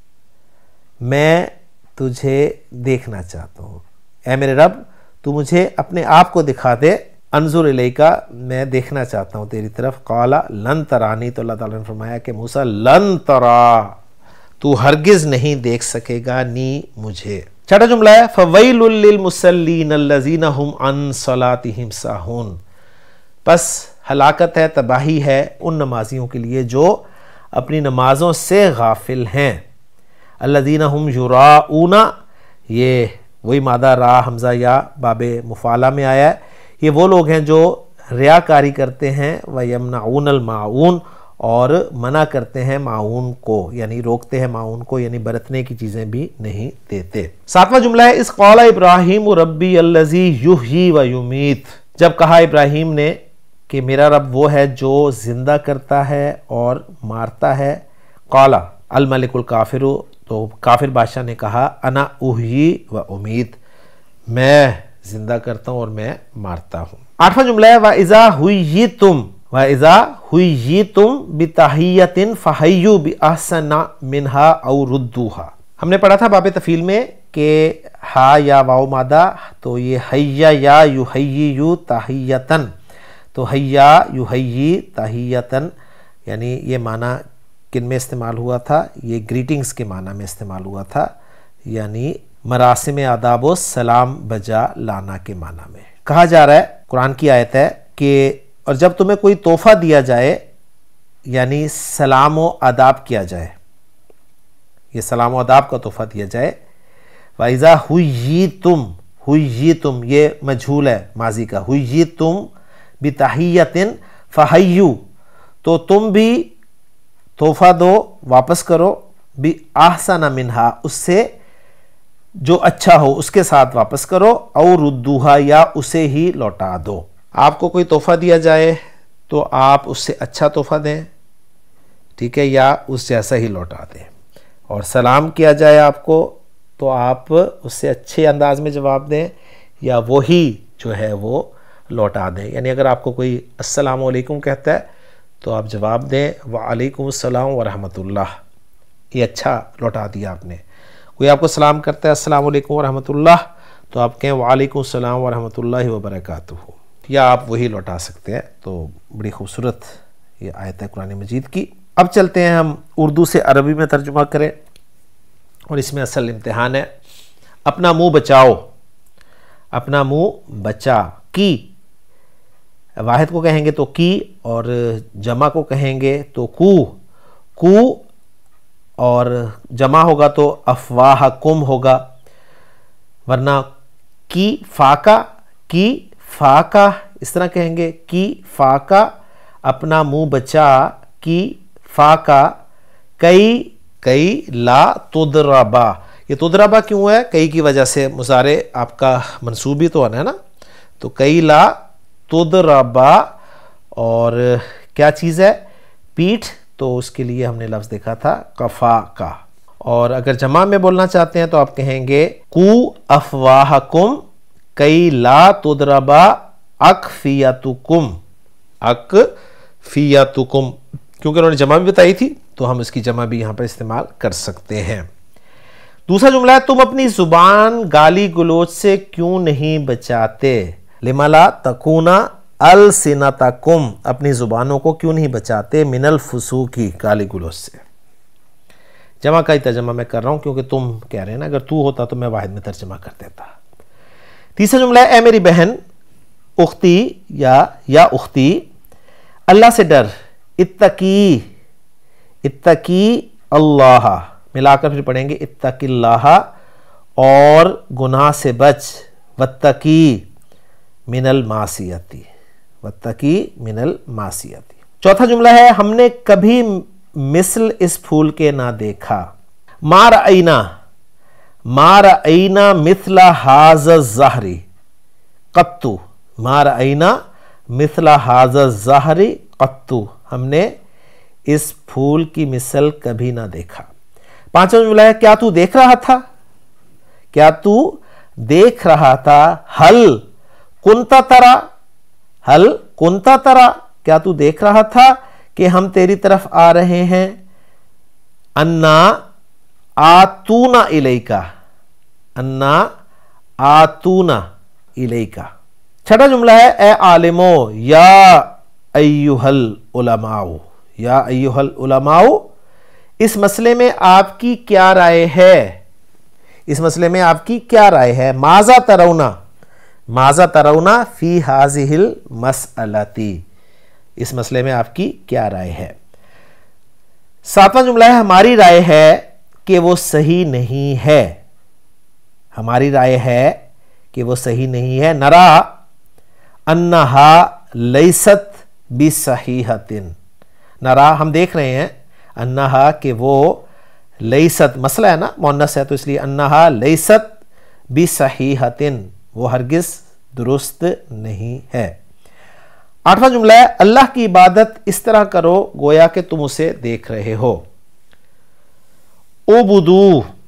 میں تجھے دیکھنا چاہتا ہوں، اے میرے رب تو مجھے اپنے آپ کو دکھا دے، انظر الیکا میں دیکھنا چاہتا ہوں تیری طرف۔ قال لن ترانی، تو اللہ تعالیٰ نے فرمایا کہ موسیٰ لن ترا تو ہرگز نہیں دیکھ سکے گا نی مجھے۔ چھٹا جملہ ہے فویل للمصلین الذین هم عن صلاتهم ساہون، پس ہلاکت ہے، تباہی ہے ان نمازیوں کے لیے جو اپنی نمازوں سے غافل ہیں۔ الذین هم یراؤون، یہ وہی مادہ را حمزہ یا باب مفعلہ میں آیا ہے، یہ وہ لوگ ہیں جو ریاکاری کرتے ہیں، وَيَمْنَعُونَ الْمَاعُونَ اور منع کرتے ہیں معاون کو، یعنی روکتے ہیں معاون کو، یعنی برتنے کی چیزیں بھی نہیں دیتے۔ ساتواں جملہ ہے اس قال ابراہیم ربی الذی یحیی و یمیت، جب کہا ابراہیم نے کہ میرا رب وہ ہے جو زندہ کرتا ہے اور مارتا ہے۔ قال الملک الکافر، تو کافر بادشاہ نے کہا انا احیی و امیت، میں زندہ کرتا ہوں اور میں مارتا ہوں۔ آٹھواں جملہ ہے وَإِذَا حُيِّيتُمْ وَإِذَا حُيِّيتُمْ بِتَحِيَّةٍ فَحَيُّوا بِأَحْسَنَ مِنْهَا أَوْ رُدُّوهَا۔ ہم نے پڑھا تھا باب تفعیل میں کہ ہا یا واو مادہ، تو یہ حیا یا یحیی تحیتن، تو حیا یحیی تحیتن یعنی یہ معنی کن میں استعمال ہوا تھا؟ یہ گریٹنگز کے معنی میں استعمال ہوا تھا، یعنی مراسم آداب و سلام بجا لانا کے معنی میں۔ کہا جا رہا ہے، قرآن کی آیت ہے کہ اور جب تمہیں کوئی تحفہ دیا جائے یعنی سلام و آداب کیا جائے، یہ سلام و آداب کا تحفہ دیا جائے، وَإِذَا حُيِّيتُمْ حُيِّيتُمْ یہ مجھول ہے ماضی کا، حُيِّيتُمْ بِتَحِيَّةٍ فَحَيُّوا تو تم بھی تحفہ دو، واپس کرو، بِأَحْسَنَ مِنْهَا اس سے جو اچھا ہو اس کے ساتھ واپس کرو، او ردوہا یا اسے ہی لوٹا دو۔ آپ کو کوئی تحفہ دیا جائے تو آپ اس سے اچھا تحفہ دیں، ٹھیک ہے، یا اس جیسا ہی لوٹا دیں، اور سلام کیا جائے آپ کو تو آپ اس سے اچھے انداز میں جواب دیں یا وہی جو ہے وہ لوٹا دیں۔ یعنی اگر آپ کو کوئی السلام علیکم کہتا ہے تو آپ جواب دیں وعلیکم السلام ورحمۃ اللہ، یہ اچھا لوٹا دیا آپ نے۔ کوئی آپ کو سلام کرتا ہے السلام علیکم ورحمۃ اللہ تو آپ کہیں وعلیکم السلام ورحمۃ اللہ وبرکاتہ، یا آپ وہی لوٹا سکتے ہیں۔ تو بڑی خوبصورت یہ آیت ہے قرآن مجید کی۔ اب چلتے ہیں ہم اردو سے عربی میں ترجمہ کریں، اور اس میں اصل امتحان ہے اپنا منہ بچاؤ، اپنا منہ بچا، کی واحد کو کہیں گے تو کی، اور جمع کو کہیں گے تو کو، کو اور جمع ہوگا تو افواہکم ہوگا، ورنہ کی فاقہ کی فاقہ اس طرح کہیں گے، کی فاقہ اپنا منہ بچا، کی فاقہ کئی کئی لا تضربا، یہ تضربا کیوں ہے؟ کئی کی وجہ سے مضارع آپ کا منصوبی تو آنا ہے نا، تو کئی لا تضربا، اور کیا چیز ہے؟ پیٹھ، تو اس کے لیے ہم نے لفظ دیکھا تھا کفا کا۔ اور اگر جمع میں بولنا چاہتے ہیں تو آپ کہیں گے کو افواہکم کئی لا تضربا اکفیتکم، اکفیتکم، کیونکہ انہوں نے جمع بھی بتائی تھی تو ہم اس کی جمع بھی یہاں پر استعمال کر سکتے ہیں۔ دوسرا جملہ ہے تم اپنی زبان گالی گلوچ سے کیوں نہیں بچاتے؟ لما لا تکون السنتکم، اپنی زبانوں کو کیوں نہیں بچاتے؟ من الفسوقی، گالی گلوچ سے۔ جمع کا ہی ترجمہ میں کر رہا ہوں کیونکہ تم کہہ رہے ہیں نا، اگر تو ہوتا تو میں واحد میں ترجمہ کر دیتا۔ تیسرا جملہ ہے اے میری بہن، اختی یا یا اختی، اللہ سے ڈر، اتقی اتقی اللہ، ملا کر پھر پڑھیں گے اتقی اللہ، اور گناہ سے بچ، واتقی من المعصیتی، واتقی من المعصیتی۔ چوتھا جملہ ہے ہم نے کبھی مثل اس پھول کے نہ دیکھا، ما رأینا ما رأینا مثل ھذا الزہر قط، ما رأینا مثل ھذا الزہر قط، ہم نے اس پھول کی مثل کبھی نہ دیکھا۔ پانچواں جملہ ہے کیا تو دیکھ رہا تھا، کیا تو دیکھ رہا تھا، حل کنتا ترا، حل کنتا ترا، کیا تو دیکھ رہا تھا کہ ہم تیری طرف آ رہے ہیں، انا آتونا الیکا، انا آتونا الیکا۔ چھٹا جملہ ہے اے عالمو یا ایہا العلماء، یا ایہا العلماء، اس مسئلے میں آپ کی کیا رائے ہے، اس مسئلے میں آپ کی کیا رائے ہے، ماذا ترونا ماذا ترونا فی ہذہ المسئلۃ، اس مسئلے میں آپ کی کیا رائے ہے۔ ساتواں جملہ ہے ہماری رائے ہے کہ وہ صحیح نہیں ہے، ہماری رائے ہے کہ وہ صحیح نہیں ہے، نرا انہا لیست بصحیحۃ، نرا ہم دیکھ رہے ہیں، انہا کہ وہ، لیست مسئلہ ہے نا، مؤنث ہے تو اس لیے انہا لیست بصحیحۃ، وہ ہرگز درست نہیں ہے۔ آٹھواں جملہ ہے اللہ کی عبادت اس طرح کرو گویا کہ تم اسے دیکھ رہے ہو، اعبدو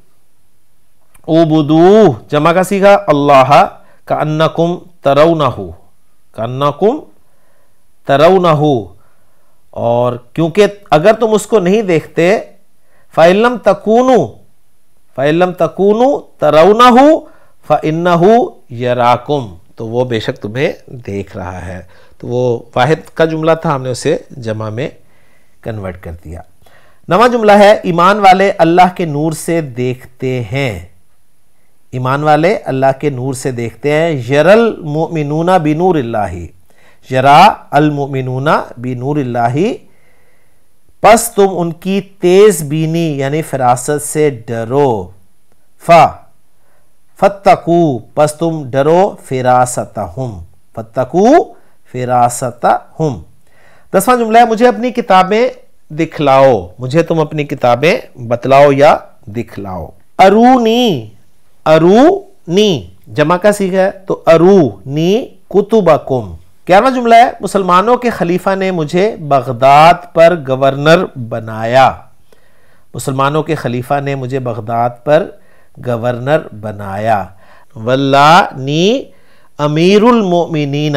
اعبدو، جمع کا صیغہ اللہ، کأنکم ترونہ، کأنکم ترونہ، اور کیونکہ اگر تم اس کو نہیں دیکھتے، فَإِن لَمْ تَكُونُوا فَإِن لَمْ تَكُونُوا تَرَوْنَهُ فَإِنَّهُ يَرَاكُمْ، تو وہ بے شک تمہیں دیکھ رہا ہے۔ تو وہ واحد کا جملہ تھا، ہم نے اسے جمع میں کنورٹ کر دیا۔ نواں جملہ ہے ایمان والے اللہ کے نور سے دیکھتے ہیں، ایمان والے اللہ کے نور سے دیکھتے ہیں، یری المؤمنون بنور اللہ، یری المؤمنون بنور اللہ، پس تم ان کی تیز بینی یعنی فراست سے ڈرو، فا فتقو، پس تم ڈرو فراستہم، فتقو فراستہم۔ دسواں جملہ ہے مجھے اپنی کتابیں دکھلاؤ، مجھے تم اپنی کتابیں بتلاؤ یا دکھلاؤ، ارونی ارونی، جمع کا صیغہ ہے تو ارونی کتبکم۔ گیارہواں جملہ ہے مسلمانوں کے خلیفہ نے مجھے بغداد پر گورنر بنایا، مسلمانوں کے خلیفہ نے مجھے بغداد پر گورنر بنایا، واللعنی امیر المؤمنین،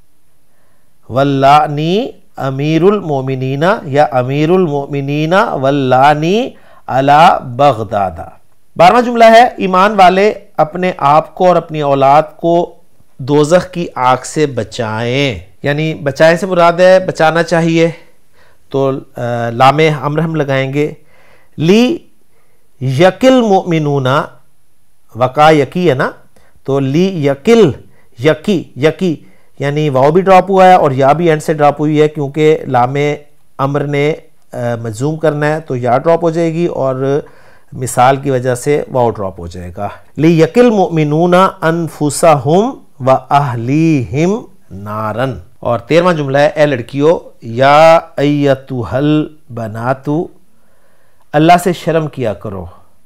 واللعنی امیر المؤمنین یا امیر المؤمنین واللعنی علی بغداد۔ بارہواں جملہ ہے ایمان والے اپنے آپ کو اور اپنی اولاد کو دوزخ کی آگ سے بچائیں، یعنی بچائیں سے مراد ہے بچانا چاہیے، تو لام امر ہم لگائیں گے، لی یقل مؤمنون، وقا یقی ہے نا، تو لی یقل یقی یقی یعنی واو بھی ڈراپ ہوا ہے اور یا بھی اینڈ سے ڈراپ ہوئی ہے، کیونکہ لام امر نے مجزوم کرنا ہے تو یا ڈراپ ہو جائے گی، اور مثال کی وجہ سے واو ڈراپ ہو جائے گا. لِيَقِلْ الْمُؤْمِنُونَ أَنفُسَهُمْ وَأَهْلِيهِمْ نَارًا. اور تیرواں جملہ ہے اے لڑکیو یا ایتھا البناتو اللہ سے شرم کیا کرو.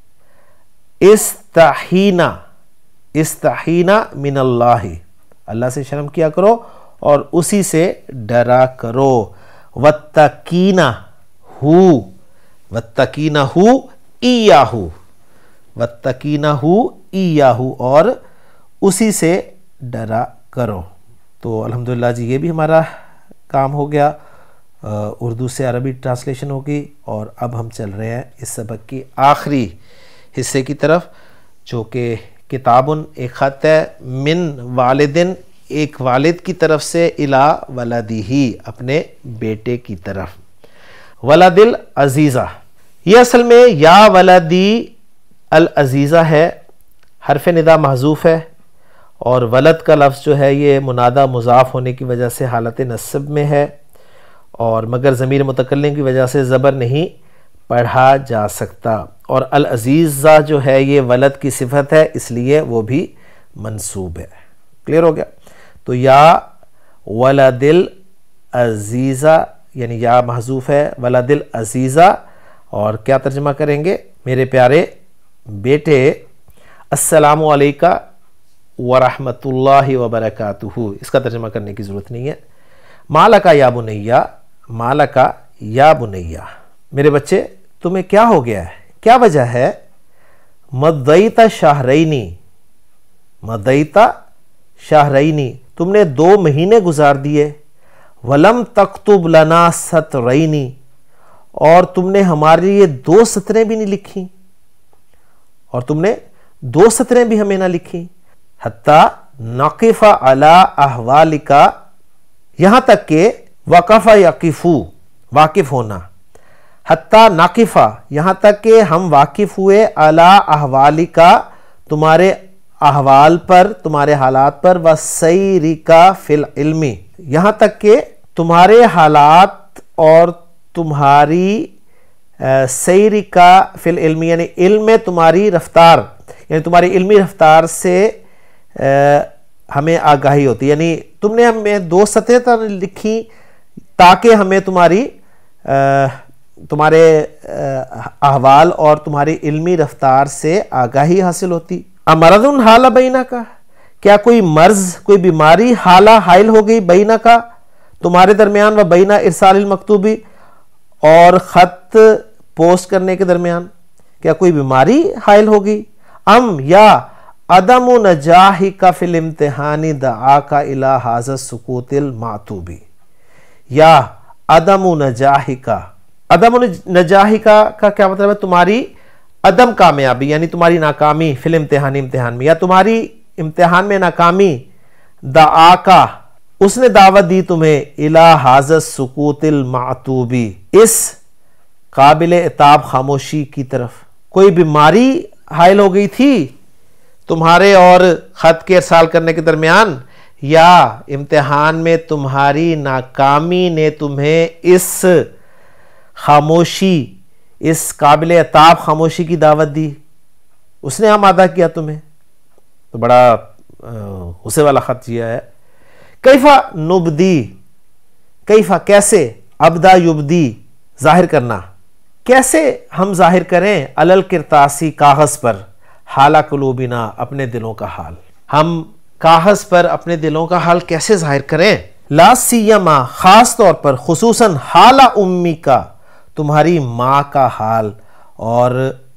استحینا استحینا من اللہ اللہ سے شرم کیا کرو اور اسی سے ڈرا کرو. وَاتَّقِينَ ہو وَاتَّقِينَ ہو ایاہو وَاتَّقِينَ ہو ایاہو اور اسی سے ڈرا کرو. تو الحمدللہ جی یہ بھی ہمارا کام ہو گیا. اردو سے عربی ٹرانسلیشن ہوگی اور اب ہم چل رہے ہیں اس سبق کی آخری حصے کی طرف جو کہ کتابن ایک خط ہے من والدن ایک والد کی طرف سے الا ولدیہی اپنے بیٹے کی طرف. ولد العزیزہ یہ اصل میں یا ولدی العزیزہ ہے, حرف ندا محذوف ہے اور ولد کا لفظ جو ہے یہ منادہ مضاف ہونے کی وجہ سے حالت نصب میں ہے اور مگر ضمیر متکلم کی وجہ سے زبر نہیں پڑھا جا سکتا. اور العزیزہ جو ہے یہ ولد کی صفت ہے اس لیے وہ بھی منصوب ہے. کلیئر ہو گیا؟ تو یا ولد العزیزہ یعنی یا محذوف ہے, ولد العزیزہ اور کیا ترجمہ کریں گے میرے پیارے بیٹے السلام علیکہ ورحمۃ اللہ وبرکاتہ. اس کا ترجمہ کرنے کی ضرورت نہیں ہے. مالکا یا بنیہ مالکا یا بنیہ میرے بچے تمہیں کیا ہو گیا ہے, کیا وجہ ہے؟ مدیت شہرینی مدیت شہرینی تم نے دو مہینے گزار دیے. ولم تکتب لنا سطرینی اور تم نے ہمارے لیے دو سطریں بھی نہیں لکھی اور تم نے دو سطریں بھی ہمیں نہ لکھی. حتی نقف علی احوالک یہاں تک کہ وقف یقفو واقف ہونا. حتی نقف یہاں تک کہ ہم واقف ہوئے علی احوالک تمہارے احوال پر تمہارے حالات پر وسیرک فی العلم یہاں تک کہ تمہارے حالات اور تمہاری سیرک فی العلم یعنی علم میں تمہاری رفتار یعنی تمہاری علمی رفتار سے ہمیں آگاہی ہوتی. یعنی تم نے ہمیں دو سطریں تک لکھی تاکہ ہمیں تمہاری تمہارے احوال اور تمہاری علمی رفتار سے آگاہی حاصل ہوتی. امرض حال بینہ کا کیا کوئی مرض کوئی بیماری حالہ حائل ہو گئی بینہ کا تمہارے درمیان و بینہ ارسال المکتوبی اور خط پوسٹ کرنے کے درمیان کیا کوئی بیماری حائل ہو گئی. ام یا عدم نجاحک فی الامتحان دعاک الی ھذا السکوت المعتوبی یا عدم نجاحک عدم نجاحک کا کیا مطلب ہے؟ تمہاری عدم کامیابی یعنی تمہاری ناکامی فی الامتحان امتحان میں یا تمہاری امتحان میں ناکامی دعاکا اس نے دعوت دی تمہیں الی ھذا السکوت المعتوبی اس قابل عتاب خاموشی کی طرف. کوئی بیماری حائل ہو گئی تھی تمہارے اور خط کے ارسال کرنے کے درمیان یا امتحان میں تمہاری ناکامی نے تمہیں اس خاموشی اس قابل عتاب خاموشی کی دعوت دی اس نے آمادہ کیا تمہیں. تو بڑا غصے والا خط یہ ہے. کیفا نبدی کیفا کیسے ابدا یبدی ظاہر کرنا کیسے ہم ظاہر کریں علل کرتاسی کاغذ پر حالہ قلوبنا اپنے دلوں کا حال ہم کاغذ پر اپنے دلوں کا حال کیسے ظاہر کریں. لا سیما خاص طور پر خصوصاً حالہ امی کا تمہاری ماں کا حال اور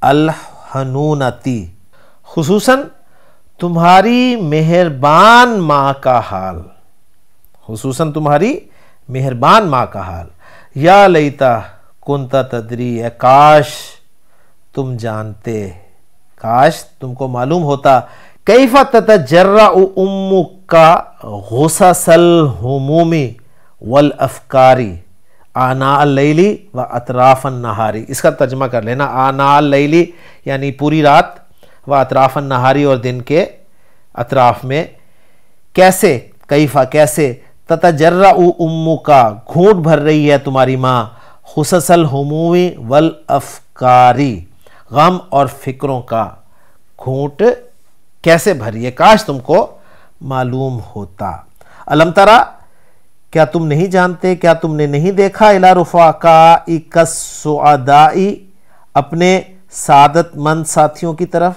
الحنونتی خصوصاً تمہاری مہربان ماں کا حال خصوصاً تمہاری مہربان ماں کا حال. یا لیتا کنتا تدری اے کاش تم جانتے کاش تم کو معلوم ہوتا کیف تتجرع امک غصص الہموم والافکاری آناء اللیلی و اطراف النہاری. اس کا ترجمہ کر لینا آناء اللیلی یعنی پوری رات و اطراف النہاری اور دن کے اطراف میں. کیسے کیفا کیسے تتجرع امک گھونٹ بھر رہی ہے تمہاری ماں غصص الہموم والافکاری غم اور فکروں کا گھونٹ کیسے بھریے، کاش تم کو معلوم ہوتا۔ الم ترا، کیا تم نہیں جانتے، کیا تم نے نہیں دیکھا، الی رفقائک السعداء، اپنے سعادت مند ساتھیوں کی طرف،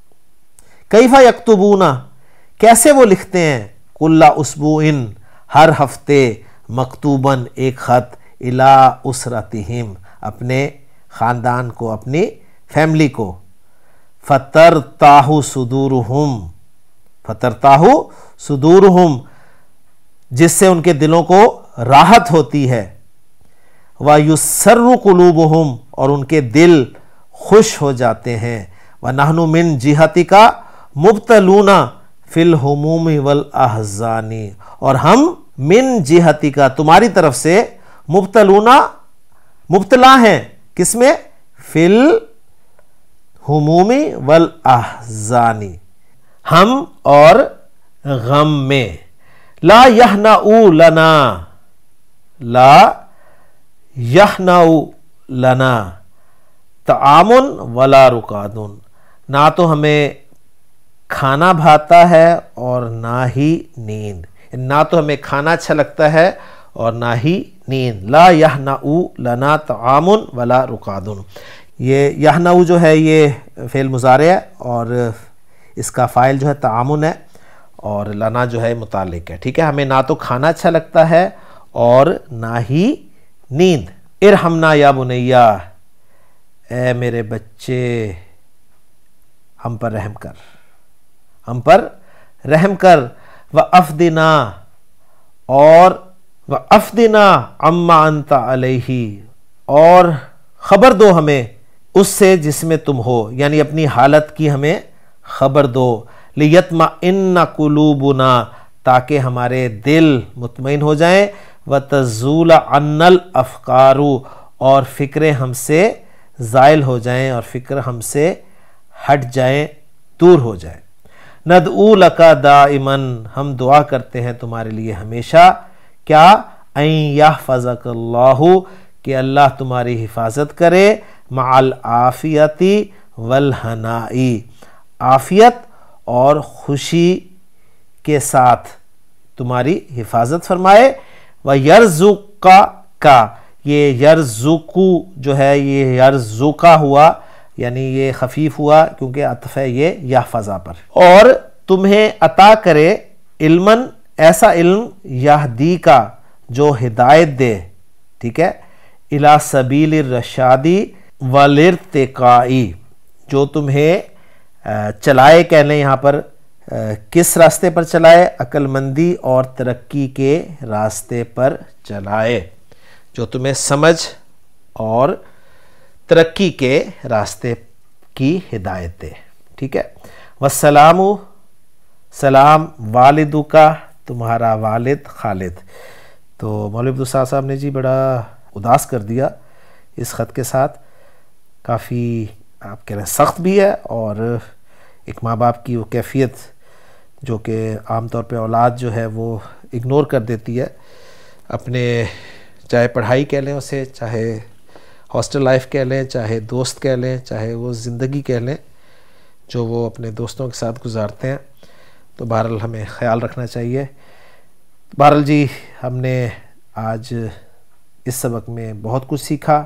کیف یکتبون، کیسے وہ لکھتے ہیں، کل اسبوع، ہر ہفتے، مکتوباً، ایک خط، الی اسرتہم، اپنے خاندان کو، اپنی فیملی کو، فترتاح صدورہم، فترتاح صدورہم، جس سے ان کے دلوں کو راحت ہوتی ہے، وَيُسَرُّ قُلُوبُهُمْ، اور ان کے دل خوش ہو جاتے ہیں، وَنَحْنُ مِنْ جِهَتِكَ مُبْتَلُونَ فِي الْهُمُومِ وَالْأَحْزَانِ، اور ہم من جہتِكَ، تمہاری طرف سے، مبتلون، مبتلا ہیں، کس میں، فی الہموم والاحزان، ہم اور غم میں، لا یہنأ لنا، لا یہنأ لنا طعام ولا رکاد، نہ تو ہمیں کھانا بھاتا ہے اور نہ ہی نیند، نہ تو ہمیں کھانا اچھا لگتا ہے اور نہ ہی نیند، لا یہنأ لنا طعام ولا رکاد۔ یہ یہنأ جو ہے یہ فعل مضارع ہے اور اس کا فاعل جو ہے تعامن ہے، اور لنا جو ہے متعلق ہے، ٹھیک ہے، ہمیں نہ تو کھانا اچھا لگتا ہے اور نہ ہی نیند۔ ارحمنا یا بنیا، اے میرے بچے ہم پر رحم کر، ہم پر رحم کر، وَأَفْدِنَا، اور وَأَفْدِنَا عَمَّا أَنْتَ عَلَيْهِ، اور خبر دو ہمیں اس سے جس میں تم ہو، یعنی اپنی حالت کی ہمیں خبر دو، لِيَطْمَئِنَّ قُلُوبُنَا، تاکہ ہمارے دل مطمئن ہو جائیں، وَتَزُولَ عَنَّ الْأَفْقَارُ، اور فکریں ہم سے زائل ہو جائیں اور فکر ہم سے ہٹ جائیں، دور ہو جائیں۔ نَدْعُو لَكَ دَائِمًا، ہم دعا کرتے ہیں تمہارے لیے ہمیشہ، کیا، اَن يَحْفَظَكَ اللَّهُ، کہ اللہ تمہاری حفاظت کرے، مع العافیت والہناء، عافیت اور خوشی کے ساتھ تمہاری حفاظت فرمائے، وَيَرْزُقَكَ، یہ یرزقو جو ہے یہ یرزقہ ہوا، یعنی یہ خفیف ہوا کیونکہ عطف ہے یہ یحفظہ پر، اور تمہیں عطا کرے علماً، ایسا علم، یہدی کا، جو ہدایت دے، ٹھیک ہے، الی سبیل الرشاد والارتقاء، جو تمہیں چلائے، کہہ لیں یہاں پر کس راستے پر چلائے، عقل مندی اور ترقی کے راستے پر چلائے، جو تمہیں سمجھ اور ترقی کے راستے کی ہدایت دے، ٹھیک ہے۔ والسلام، سلام، والدو کا، تمہارا والد خالد۔ تو مولوی عبدالستار صاحب نے جی بڑا اداس کر دیا اس خط کے ساتھ، کافی آپ کہہ رہے ہیں سخت بھی ہے، اور ایک ماں باپ کی وہ کیفیت جو کہ عام طور پہ اولاد جو ہے وہ اگنور کر دیتی ہے اپنے، چاہے پڑھائی کہہ لیں اسے، چاہے ہاسٹل لائف کہہ لیں، چاہے دوست کہہ لیں، چاہے وہ زندگی کہہ لیں جو وہ اپنے دوستوں کے ساتھ گزارتے ہیں، تو بہرحال ہمیں خیال رکھنا چاہیے۔ بہرحال جی ہم نے آج اس سبق میں بہت کچھ سیکھا،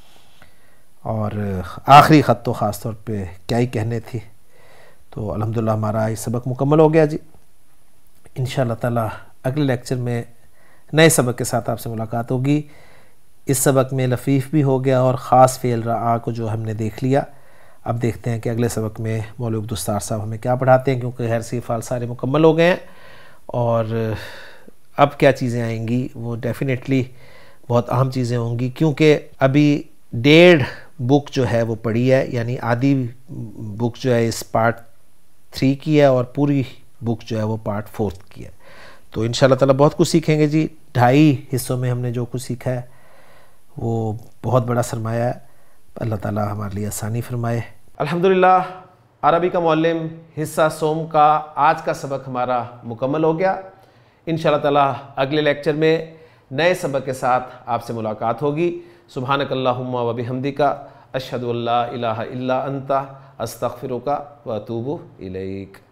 اور آخری خط تو خاص طور پہ کیا ہی کہنے تھی، تو الحمدللہ ہمارا یہ سبق مکمل ہو گیا جی۔ انشاءاللہ تعالی اگلے لیکچر میں نئے سبق کے ساتھ آپ سے ملاقات ہوگی۔ اس سبق میں لفیف بھی ہو گیا اور خاص فعل رعا کو جو ہم نے دیکھ لیا۔ اب دیکھتے ہیں کہ اگلے سبق میں مولوی عبدالستار صاحب ہمیں کیا پڑھاتے ہیں، کیونکہ غیر سی افعال سارے مکمل ہو گئے ہیں، اور اب کیا چیزیں آئیں گی وہ ڈیفینیٹلی بہت اہم چیزیں ہوں گی، کیونکہ ابھی ڈیڑھ بک جو ہے وہ پڑھی ہے، یعنی آدھی بک جو ہے اس پارٹ تھری کی ہے اور پوری بک جو ہے وہ پارٹ فورتھ کی ہے، تو انشاءاللہ تعالی بہت کچھ سیکھیں گے جی۔ ڈھائی حصوں میں ہم نے جو کچھ سیکھا ہے وہ بہت بڑا سرمایہ ہے، اللہ تعالی ہمارے لیے آسانی فرمائے۔ الحمدللہ عربی کا معلم حصہ سوم کا آج کا سبق ہمارا مکمل ہو گیا۔ انشاءاللہ تعالی اگلے لیکچر میں نئے سبق کے ساتھ آپ سے ملاقات ہوگی۔ سبحانک اللہم و بحمدک، اشہد ان لا الہ الا انت استغفرک و اتوب الیک۔